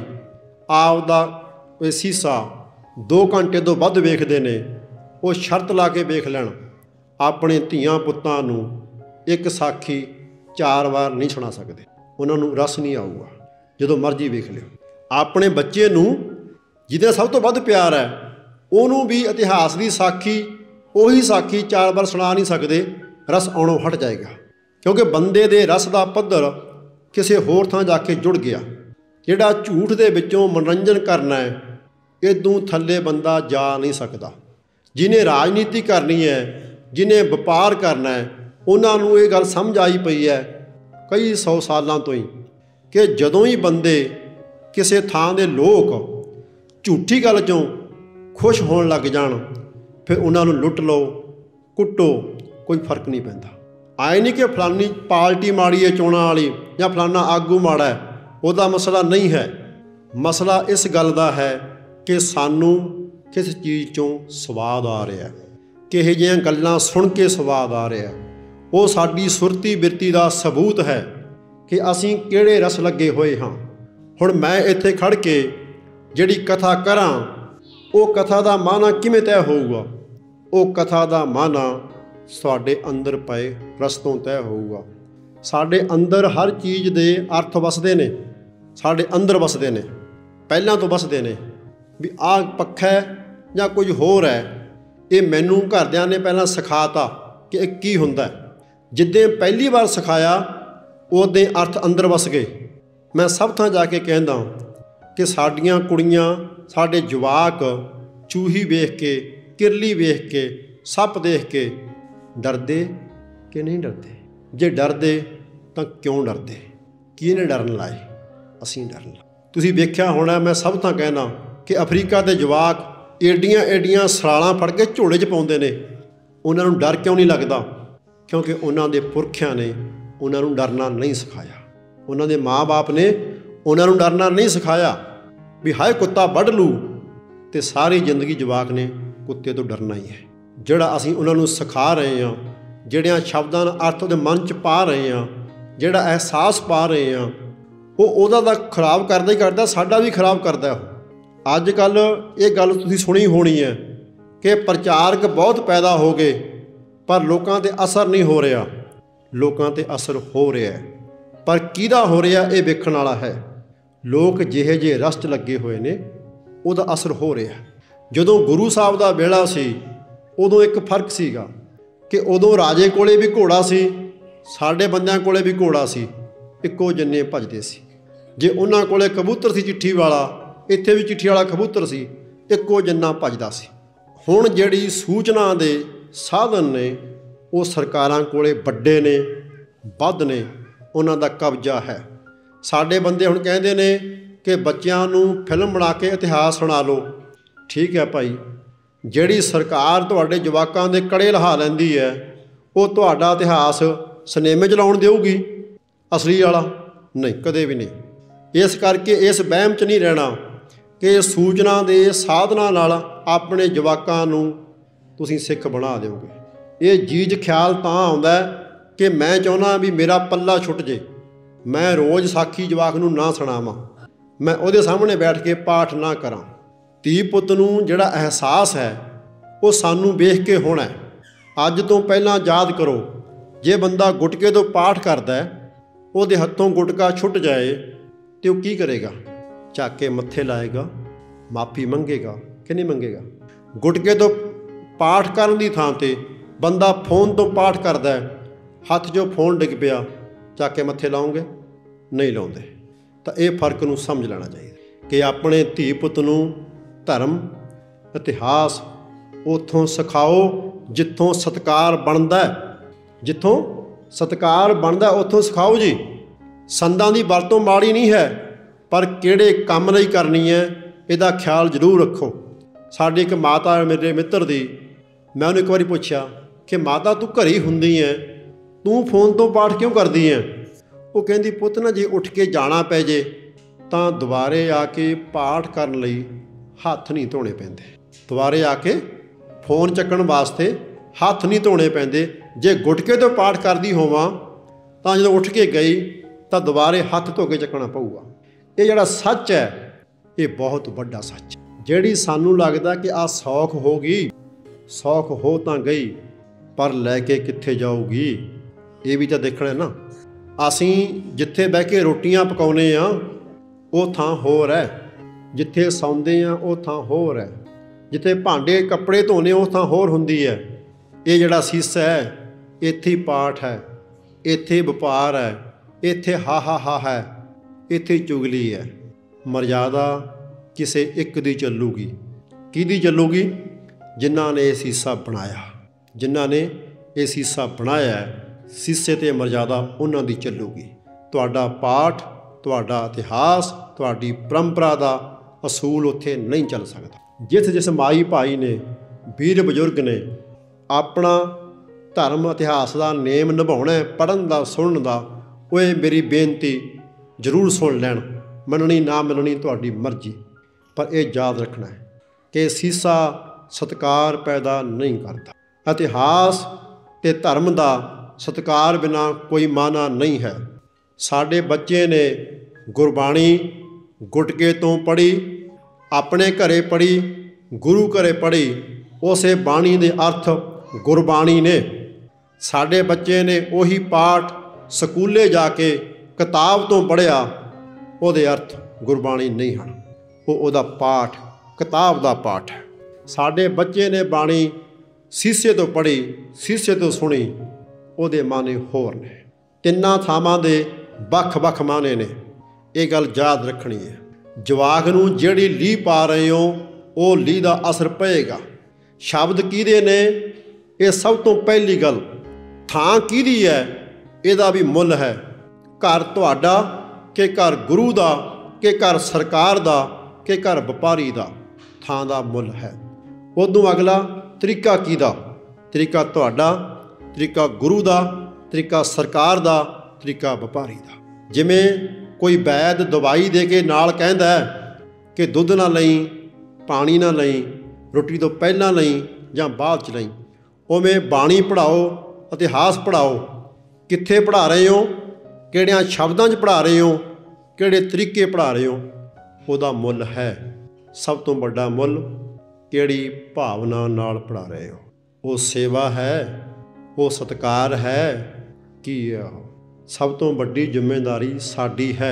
ਆਪ ਦਾ ਸੀਸਾ ਦੋ ਘੰਟੇ ਤੋਂ ਵੱਧ ਵੇਖਦੇ ਨੇ, ਉਹ ਸ਼ਰਤ ਲਾ ਕੇ ਵੇਖ ਲੈਣ, ਆਪਣੇ ਧੀਆਂ ਪੁੱਤਾਂ ਨੂੰ ਇੱਕ ਸਾਖੀ ਚਾਰ ਵਾਰ ਨਹੀਂ ਸੁਣਾ ਸਕਦੇ, ਉਹਨਾਂ ਨੂੰ ਰਸ ਨਹੀਂ ਆਊਗਾ। ਜਦੋਂ ਮਰਜ਼ੀ ਵੇਖ ਲਿਓ। ਆਪਣੇ ਬੱਚੇ ਨੂੰ ਜਿਹਦੇ ਸਭ ਤੋਂ ਵੱਧ ਪਿਆਰ ਹੈ, ਉਹਨੂੰ ਵੀ ਇਤਿਹਾਸ ਦੀ ਸਾਖੀ, ਉਹੀ ਸਾਖੀ ਚਾਰ ਵਾਰ ਸੁਣਾ ਨਹੀਂ ਸਕਦੇ, ਰਸ ਆਉਣੋਂ ਹਟ ਜਾਏਗਾ। ਕਿਉਂਕਿ ਬੰਦੇ ਦੇ ਰਸ ਦਾ ਪੱਧਰ ਕਿਸੇ ਹੋਰ ਥਾਂ ਜਾ ਕੇ ਜੁੜ ਗਿਆ। ਜਿਹੜਾ ਝੂਠ ਦੇ ਵਿੱਚੋਂ ਮਨੋਰੰਜਨ ਕਰਨਾ ਹੈ, ਇਦੋਂ ਥੱਲੇ ਬੰਦਾ ਜਾ ਨਹੀਂ ਸਕਦਾ। ਜਿਹਨੇ ਰਾਜਨੀਤੀ ਕਰਨੀ ਹੈ, ਜਿਹਨੇ ਵਪਾਰ ਕਰਨਾ ਹੈ, ਉਹਨਾਂ ਨੂੰ ਇਹ ਗੱਲ ਸਮਝ ਆਈ ਪਈ ਹੈ ਕਈ ਸੌ ਸਾਲਾਂ ਤੋਂ ਹੀ, ਕਿ ਜਦੋਂ ਹੀ ਬੰਦੇ ਕਿਸੇ ਥਾਂ ਦੇ ਲੋਕ ਝੂਠੀ ਗੱਲ 'ਚੋਂ ਖੁਸ਼ ਹੋਣ ਲੱਗ ਜਾਣ, ਫਿਰ ਉਹਨਾਂ ਨੂੰ ਲੁੱਟ ਲਓ, ਕੁੱਟੋ, ਕੋਈ ਫਰਕ ਨਹੀਂ ਪੈਂਦਾ। ਆਏ ਨਹੀਂ ਕਿ ਫਲਾਨੀ ਪਾਰਟੀ ਮਾੜੀ ਹੈ ਚੋਣਾਂ ਵਾਲੀ, ਜਾਂ ਫਲਾਨਾ ਆਗੂ ਮਾੜਾ ਹੈ, ਉਹਦਾ ਮਸਲਾ ਨਹੀਂ ਹੈ। ਮਸਲਾ ਇਸ ਗੱਲ ਦਾ ਹੈ ਕਿ ਸਾਨੂੰ ਕਿਸ ਚੀਜ਼ 'ਚੋਂ ਸਵਾਦ ਆ ਰਿਹਾ, ਕਿਹੋ ਜਿਹੀਆਂ ਗੱਲਾਂ ਸੁਣ ਕੇ ਸਵਾਦ ਆ ਰਿਹਾ। ਉਹ ਸਾਡੀ ਸੁਰਤੀ ਬਿਰਤੀ ਦਾ ਸਬੂਤ ਹੈ ਕਿ ਅਸੀਂ ਕਿਹੜੇ ਰਸ ਲੱਗੇ ਹੋਏ ਹਾਂ। ਹੁਣ ਮੈਂ ਇੱਥੇ ਖੜ੍ਹ ਕੇ ਜਿਹੜੀ ਕਥਾ ਕਰਾਂ, ਉਹ ਕਥਾ ਦਾ ਮਾਅਨਾ ਕਿਵੇਂ ਤੈਅ ਹੋਊਗਾ? ਉਹ ਕਥਾ ਦਾ ਮਾਅਨਾ ਸਾਡੇ ਅੰਦਰ ਪਏ ਰਸ ਤੋਂ ਤੈਅ ਹੋਊਗਾ। ਸਾਡੇ ਅੰਦਰ ਹਰ ਚੀਜ਼ ਦੇ ਅਰਥ ਵਸਦੇ ਨੇ, ਸਾਡੇ ਅੰਦਰ ਵਸਦੇ ਨੇ, ਪਹਿਲਾਂ ਤੋਂ ਵਸਦੇ ਨੇ। ਵੀ ਆਹ ਪੱਖਾ ਜਾਂ ਕੁਝ ਹੋਰ ਹੈ, ਇਹ ਮੈਨੂੰ ਘਰਦਿਆਂ ਨੇ ਪਹਿਲਾਂ ਸਿਖਾਤਾ ਕਿ ਇਹ ਕੀ ਹੁੰਦਾ। ਜਿੱਦਾਂ ਪਹਿਲੀ ਵਾਰ ਸਿਖਾਇਆ, ਉਦੋਂ ਅਰਥ ਅੰਦਰ ਵਸ ਗਏ। ਮੈਂ ਸਭ ਥਾਂ ਜਾ ਕੇ ਕਹਿੰਦਾ ਕਿ ਸਾਡੀਆਂ ਕੁੜੀਆਂ, ਸਾਡੇ ਜਵਾਕ ਚੂਹੀ ਵੇਖ ਕੇ, ਕਿਰਲੀ ਵੇਖ ਕੇ, ਸੱਪ ਦੇਖ ਕੇ ਡਰਦੇ ਕਿ ਨਹੀਂ ਡਰਦੇ? ਜੇ ਡਰਦੇ ਤਾਂ ਕਿਉਂ ਡਰਦੇ? ਕਿਹਨੇ ਡਰਨ ਲਾਏ? ਅਸੀਂ ਡਰਨ ਲਾਏ। ਤੁਸੀਂ ਵੇਖਿਆ ਹੋਣਾ, ਮੈਂ ਸਭ ਥਾਂ ਕਹਿਣਾ ਕਿ ਅਫਰੀਕਾ ਦੇ ਜਵਾਕ ਏਡੀਆਂ ਏਡੀਆਂ ਸਰਾਲਾਂ ਫੜ ਕੇ ਝੋਲੇ 'ਚ ਪਾਉਂਦੇ ਨੇ। ਉਹਨਾਂ ਨੂੰ ਡਰ ਕਿਉਂ ਨਹੀਂ ਲੱਗਦਾ? ਕਿਉਂਕਿ ਉਹਨਾਂ ਦੇ ਪੁਰਖਿਆਂ ਨੇ ਉਹਨਾਂ ਨੂੰ ਡਰਨਾ ਨਹੀਂ ਸਿਖਾਇਆ। ਉਹਨਾਂ ਦੇ ਮਾਂ-ਬਾਪ ਨੇ ਉਹਨਾਂ ਨੂੰ ਡਰਨਾ ਨਹੀਂ ਸਿਖਾਇਆ। ਵੀ ਹਾਏ ਕੁੱਤਾ ਵੱਢ ਲੂ, ਅਤੇ ਸਾਰੀ ਜ਼ਿੰਦਗੀ ਜਵਾਕ ਨੇ ਕੁੱਤੇ ਤੋਂ ਡਰਨਾ ਹੀ ਹੈ। ਜਿਹੜਾ ਅਸੀਂ ਉਹਨਾਂ ਨੂੰ ਸਿਖਾ ਰਹੇ ਹਾਂ, ਜਿਹੜਿਆਂ ਸ਼ਬਦਾਂ ਦਾ ਅਰਥ ਉਹਦੇ ਮਨ 'ਚ ਪਾ ਰਹੇ ਹਾਂ, ਜਿਹੜਾ ਅਹਿਸਾਸ ਪਾ ਰਹੇ ਹਾਂ, ਉਹ ਉਹਦਾ ਤਾਂ ਖਰਾਬ ਕਰਦਾ ਹੀ ਕਰਦਾ, ਸਾਡਾ ਵੀ ਖਰਾਬ ਕਰਦਾ ਉਹ। ਅੱਜ ਕੱਲ੍ਹ ਇਹ ਗੱਲ ਤੁਸੀਂ ਸੁਣੀ ਹੋਣੀ ਹੈ ਕਿ ਪ੍ਰਚਾਰਕ ਬਹੁਤ ਪੈਦਾ ਹੋ ਗਏ, ਪਰ ਲੋਕਾਂ 'ਤੇ ਅਸਰ ਨਹੀਂ ਹੋ ਰਿਹਾ। ਲੋਕਾਂ 'ਤੇ ਅਸਰ ਹੋ ਰਿਹਾ, ਪਰ ਕਿਹਦਾ ਹੋ ਰਿਹਾ ਇਹ ਵੇਖਣ ਵਾਲਾ ਹੈ। ਲੋਕ ਜਿਹੇ ਜਿਹੇ ਰਸ 'ਚ ਲੱਗੇ ਹੋਏ ਨੇ, ਉਹਦਾ ਅਸਰ ਹੋ ਰਿਹਾ। ਜਦੋਂ ਗੁਰੂ ਸਾਹਿਬ ਦਾ ਵੇਲਾ ਸੀ, ਉਦੋਂ ਇੱਕ ਫਰਕ ਸੀਗਾ ਕਿ ਉਦੋਂ ਰਾਜੇ ਕੋਲੇ ਵੀ ਘੋੜਾ ਸੀ, ਸਾਡੇ ਬੰਦਿਆਂ ਕੋਲੇ ਵੀ ਘੋੜਾ ਸੀ, ਇੱਕੋ ਜਿੰਨੇ ਭੱਜਦੇ ਸੀ। ਜੇ ਉਹਨਾਂ ਕੋਲੇ ਕਬੂਤਰ ਸੀ ਚਿੱਠੀ ਵਾਲਾ, ਇੱਥੇ ਵੀ ਚਿੱਠੀ ਵਾਲਾ ਕਬੂਤਰ ਸੀ, ਇੱਕੋ ਜਿੰਨਾ ਭੱਜਦਾ ਸੀ। ਹੁਣ ਜਿਹੜੀ ਸੂਚਨਾ ਦੇ ਸਾਧਨ ਨੇ, ਉਹ ਸਰਕਾਰਾਂ ਕੋਲੇ ਵੱਡੇ ਨੇ, ਵੱਧ ਨੇ, ਉਹਨਾਂ ਦਾ ਕਬਜ਼ਾ ਹੈ। ਸਾਡੇ ਬੰਦੇ ਹੁਣ ਕਹਿੰਦੇ ਨੇ ਕਿ ਬੱਚਿਆਂ ਨੂੰ ਫਿਲਮ ਬਣਾ ਕੇ ਇਤਿਹਾਸ ਸੁਣਾ ਲਓ। ਠੀਕ ਹੈ ਭਾਈ, ਜਿਹੜੀ ਸਰਕਾਰ ਤੁਹਾਡੇ ਜਵਾਕਾਂ ਦੇ ਕੜੇ ਲਹਾ ਲੈਂਦੀ ਹੈ, ਉਹ ਤੁਹਾਡਾ ਇਤਿਹਾਸ ਸਿਨੇਮੇ 'ਚ ਲਾਉਣ ਦੇਊਗੀ ਅਸਲੀ ਵਾਲਾ? ਨਹੀਂ, ਕਦੇ ਵੀ ਨਹੀਂ। ਇਸ ਕਰਕੇ ਇਸ ਵਹਿਮ 'ਚ ਨਹੀਂ ਰਹਿਣਾ ਕਿ ਸੂਚਨਾ ਦੇ ਸਾਧਨਾਂ ਨਾਲ ਆਪਣੇ ਜਵਾਕਾਂ ਨੂੰ ਤੁਸੀਂ ਸਿੱਖ ਬਣਾ ਦਿਓਗੇ। ਇਹ ਜੀਜ ਖਿਆਲ ਤਾਂ ਆਉਂਦਾ ਕਿ ਮੈਂ ਚਾਹੁੰਦਾ ਵੀ ਮੇਰਾ ਪੱਲਾ ਛੁੱਟ ਜੇ, ਮੈਂ ਰੋਜ਼ ਸਾਖੀ ਜਵਾਕ ਨੂੰ ਨਾ ਸੁਣਾਵਾਂ, ਮੈਂ ਉਹਦੇ ਸਾਹਮਣੇ ਬੈਠ ਕੇ ਪਾਠ ਨਾ ਕਰਾਂ। ਧੀ ਪੁੱਤ ਨੂੰ ਜਿਹੜਾ ਅਹਿਸਾਸ ਹੈ, ਉਹ ਸਾਨੂੰ ਵੇਖ ਕੇ ਹੋਣਾ। ਅੱਜ ਤੋਂ ਪਹਿਲਾਂ ਯਾਦ ਕਰੋ, ਜੇ ਬੰਦਾ ਗੁਟਕੇ ਤੋਂ ਪਾਠ ਕਰਦਾ, ਉਹਦੇ ਹੱਥੋਂ ਗੁਟਕਾ ਛੁੱਟ ਜਾਏ ਤੇ ਉਹ ਕੀ ਕਰੇਗਾ? ਚੱਕ ਕੇ ਮੱਥੇ ਲਾਏਗਾ, ਮਾਫੀ ਮੰਗੇਗਾ ਕਿ ਨਹੀਂ ਮੰਗੇਗਾ? ਗੁਟਕੇ ਤੋਂ ਪਾਠ ਕਰਨ ਦੀ ਥਾਂ 'ਤੇ ਬੰਦਾ ਫੋਨ ਤੋਂ ਪਾਠ ਕਰਦਾ ਹੈ, ਹੱਥ 'ਚੋਂ ਫੋਨ ਡਿੱਗ ਪਿਆ, ਚੱਕ ਕੇ ਮੱਥੇ ਲਾਓਗੇ? ਨਹੀਂ ਲਾਉਂਦੇ। ਤਾਂ ਇਹ ਫਰਕ ਨੂੰ ਸਮਝ ਲੈਣਾ ਚਾਹੀਦਾ ਕਿ ਆਪਣੇ ਧੀ ਪੁੱਤ ਨੂੰ ਧਰਮ ਇਤਿਹਾਸ ਉੱਥੋਂ ਸਿਖਾਓ ਜਿੱਥੋਂ ਸਤਿਕਾਰ ਬਣਦਾ, ਜਿੱਥੋਂ ਸਤਿਕਾਰ ਬਣਦਾ ਉੱਥੋਂ ਸਿਖਾਓ ਜੀ। ਸੰਦਾਂ ਦੀ ਵਰਤੋਂ ਮਾੜੀ ਨਹੀਂ ਹੈ, ਪਰ ਕਿਹੜੇ ਕੰਮ ਲਈ ਕਰਨੀ ਹੈ ਇਹਦਾ ਖਿਆਲ ਜ਼ਰੂਰ ਰੱਖੋ। ਸਾਡੀ ਇੱਕ ਮਾਤਾ ਮੇਰੇ ਮਿੱਤਰ ਦੀ, ਮੈਂ ਉਹਨੂੰ ਇੱਕ ਵਾਰੀ ਪੁੱਛਿਆ ਕਿ ਮਾਤਾ ਤੂੰ ਘਰੇ ਹੁੰਦੀ ਹੈ, ਤੂੰ ਫੋਨ ਤੋਂ ਪਾਠ ਕਿਉਂ ਕਰਦੀ ਹੈ? ਉਹ ਕਹਿੰਦੀ ਪੁੱਤ ਨਾ ਜੇ ਉੱਠ ਕੇ ਜਾਣਾ ਪੈ ਜੇ ਤਾਂ ਦੁਬਾਰੇ ਆ ਕੇ ਪਾਠ ਕਰਨ ਲਈ ਹੱਥ ਨਹੀਂ ਧੋਣੇ ਪੈਂਦੇ, ਦੁਬਾਰੇ ਆ ਕੇ ਫੋਨ ਚੱਕਣ ਵਾਸਤੇ ਹੱਥ ਨਹੀਂ ਧੋਣੇ ਪੈਂਦੇ। ਜੇ ਗੁਟਕੇ ਤੋਂ ਪਾਠ ਕਰਦੀ ਹੋਵਾਂ ਤਾਂ ਜਦੋਂ ਉੱਠ ਕੇ ਗਈ ਤਾਂ ਦੁਬਾਰੇ ਹੱਥ ਧੋ ਕੇ ਚੱਕਣਾ ਪਊਗਾ। ਇਹ ਜਿਹੜਾ ਸੱਚ ਹੈ ਇਹ ਬਹੁਤ ਵੱਡਾ ਸੱਚ, ਜਿਹੜੀ ਸਾਨੂੰ ਲੱਗਦਾ ਕਿ ਆਹ ਸੌਖ ਹੋ ਗਈ, ਸੌਖ ਹੋ ਤਾਂ ਗਈ ਪਰ ਲੈ ਕੇ ਕਿੱਥੇ ਜਾਊਗੀ ਇਹ ਵੀ ਤਾਂ ਦੇਖਣਾ ਨਾ। ਅਸੀਂ ਜਿੱਥੇ ਬਹਿ ਕੇ ਰੋਟੀਆਂ ਪਕਾਉਂਦੇ ਹਾਂ ਉਹ ਥਾਂ ਹੋਰ ਹੈ, ਜਿੱਥੇ ਸੌਂਦੇ ਹਾਂ ਉਹ ਥਾਂ ਹੋਰ ਹੈ, ਜਿੱਥੇ ਭਾਂਡੇ ਕੱਪੜੇ ਧੋਣੇ ਉਹ ਥਾਂ ਹੋਰ ਹੁੰਦੀ ਹੈ। ਇਹ ਜਿਹੜਾ ਸੀਸਾ ਹੈ ਇੱਥੇ ਹੀ ਪਾਠ ਹੈ, ਇੱਥੇ ਵਪਾਰ ਹੈ, ਇੱਥੇ ਹਾ ਹਾ ਹਾ ਹੈ, ਇੱਥੇ ਚੁਗਲੀ ਹੈ। ਮਰਜ਼ਾਦਾ ਕਿਸੇ ਇੱਕ ਦੀ ਚੱਲੂਗੀ। ਕਿਹਦੀ ਚੱਲੂਗੀ? ਜਿਨ੍ਹਾਂ ਨੇ ਇਹ ਸੀਸਾ ਬਣਾਇਆ, ਜਿਨ੍ਹਾਂ ਨੇ ਇਹ ਸੀਸਾ ਬਣਾਇਆ ਹੈ, ਸੀਸੇ 'ਤੇ ਮਰਜ਼ਾਦਾ ਉਹਨਾਂ ਦੀ ਚੱਲੂਗੀ। ਤੁਹਾਡਾ ਪਾਠ, ਤੁਹਾਡਾ ਇਤਿਹਾਸ, ਤੁਹਾਡੀ ਪਰੰਪਰਾ ਦਾ ਅਸੂਲ ਉੱਥੇ ਨਹੀਂ ਚੱਲ ਸਕਦਾ। ਜਿਸ ਜਿਸ ਮਾਈ ਭਾਈ ਨੇ, ਵੀਰ ਬਜ਼ੁਰਗ ਨੇ ਆਪਣਾ ਧਰਮ ਇਤਿਹਾਸ ਦਾ ਨੇਮ ਨਿਭਾਉਣਾ, ਪੜ੍ਹਨ ਦਾ, ਸੁਣਨ ਦਾ, ਉਹ ਇਹ ਮੇਰੀ ਬੇਨਤੀ ਜ਼ਰੂਰ ਸੁਣ ਲੈਣ। ਮੰਨਣੀ ਨਾ ਮੰਨਣੀ ਤੁਹਾਡੀ ਮਰਜ਼ੀ, ਪਰ ਇਹ ਯਾਦ ਰੱਖਣਾ ਹੈ ਕਿ ਸੀਸਾ ਸਤਿਕਾਰ ਪੈਦਾ ਨਹੀਂ ਕਰਦਾ। ਇਤਿਹਾਸ ਅਤੇ ਧਰਮ ਦਾ ਸਤਿਕਾਰ ਬਿਨਾਂ ਕੋਈ ਮਾਨਾ ਨਹੀਂ ਹੈ। ਸਾਡੇ ਬੱਚੇ ਨੇ ਗੁਰਬਾਣੀ ਗੁਟਕੇ ਤੋਂ ਪੜ੍ਹੀ, ਆਪਣੇ ਘਰੇ ਪੜ੍ਹੀ, ਗੁਰੂ ਘਰੇ ਪੜ੍ਹੀ, ਉਸੇ ਬਾਣੀ ਦੇ ਅਰਥ ਗੁਰਬਾਣੀ ਨੇ। ਸਾਡੇ ਬੱਚੇ ਨੇ ਉਹੀ ਪਾਠ ਸਕੂਲੇ ਜਾ ਕੇ ਕਿਤਾਬ ਤੋਂ ਪੜ੍ਹਿਆ, ਉਹਦੇ ਅਰਥ ਗੁਰਬਾਣੀ ਨਹੀਂ ਹਨ, ਉਹ ਉਹਦਾ ਪਾਠ ਕਿਤਾਬ ਦਾ ਪਾਠ ਹੈ। ਸਾਡੇ ਬੱਚੇ ਨੇ ਬਾਣੀ ਸੀਸੇ ਤੋਂ ਪੜ੍ਹੀ, ਸੀਸੇ ਤੋਂ ਸੁਣੀ, ਉਹਦੇ ਮਾਨੇ ਹੋਰ ਨੇ। ਤਿੰਨਾਂ ਥਾਵਾਂ ਦੇ ਵੱਖ ਵੱਖ ਮਾਨੇ ਨੇ, ਇਹ ਗੱਲ ਯਾਦ ਰੱਖਣੀ ਹੈ। ਜਵਾਕ ਨੂੰ ਜਿਹੜੀ ਲੀਹ ਪਾ ਰਹੇ ਹੋ ਉਹ ਲੀਹ ਦਾ ਅਸਰ ਪਏਗਾ। ਸ਼ਬਦ ਕਿਹਦੇ ਨੇ? ਇਹ ਸਭ ਤੋਂ ਪਹਿਲੀ ਗੱਲ। ਥਾਂ ਕਿਹਦੀ ਹੈ? ਇਹਦਾ ਵੀ ਮੁੱਲ ਹੈ। ਘਰ ਤੁਹਾਡਾ ਕਿ ਘਰ ਗੁਰੂ ਦਾ ਕਿ ਘਰ ਸਰਕਾਰ ਦਾ ਕਿ ਘਰ ਵਪਾਰੀ ਦਾ, ਥਾਂ ਦਾ ਮੁੱਲ ਹੈ। ਉਦੋਂ ਅਗਲਾ ਤਰੀਕਾ ਕਿਹਦਾ? ਤਰੀਕਾ ਤੁਹਾਡਾ, ਤਰੀਕਾ ਗੁਰੂ ਦਾ, ਤਰੀਕਾ ਸਰਕਾਰ ਦਾ, ਤਰੀਕਾ ਵਪਾਰੀ ਦਾ। ਜਿਵੇਂ ਕੋਈ ਵੈਦ ਦਵਾਈ ਦੇ ਕੇ ਨਾਲ ਕਹਿੰਦਾ ਕਿ ਦੁੱਧ ਨਾ ਲਈ, ਪਾਣੀ ਨਾ ਲਈ, ਰੋਟੀ ਤੋਂ ਪਹਿਲਾਂ ਲਈ ਜਾਂ ਬਾਅਦ 'ਚ ਲਈ, ਉਵੇਂ ਬਾਣੀ ਪੜ੍ਹਾਓ, ਇਤਿਹਾਸ ਪੜ੍ਹਾਓ। ਕਿੱਥੇ ਪੜ੍ਹਾ ਰਹੇ ਹੋ? ਕਿਹੜਿਆਂ ਸ਼ਬਦਾਂ 'ਚ ਪੜ੍ਹਾ ਰਹੇ ਹੋ? ਕਿਹੜੇ ਤਰੀਕੇ ਪੜ੍ਹਾ ਰਹੇ ਹੋ? ਉਹਦਾ ਮੁੱਲ ਹੈ। ਸਭ ਤੋਂ ਵੱਡਾ ਮੁੱਲ ਕਿਹੜੀ ਭਾਵਨਾ ਨਾਲ ਪੜ੍ਹਾ ਰਹੇ ਹੋ। ਉਹ ਸੇਵਾ ਹੈ, ਉਹ ਸਤਿਕਾਰ ਹੈ, ਕੀ ਹੈ ਉਹ? ਸਭ ਤੋਂ ਵੱਡੀ ਜ਼ਿੰਮੇਵਾਰੀ ਸਾਡੀ ਹੈ,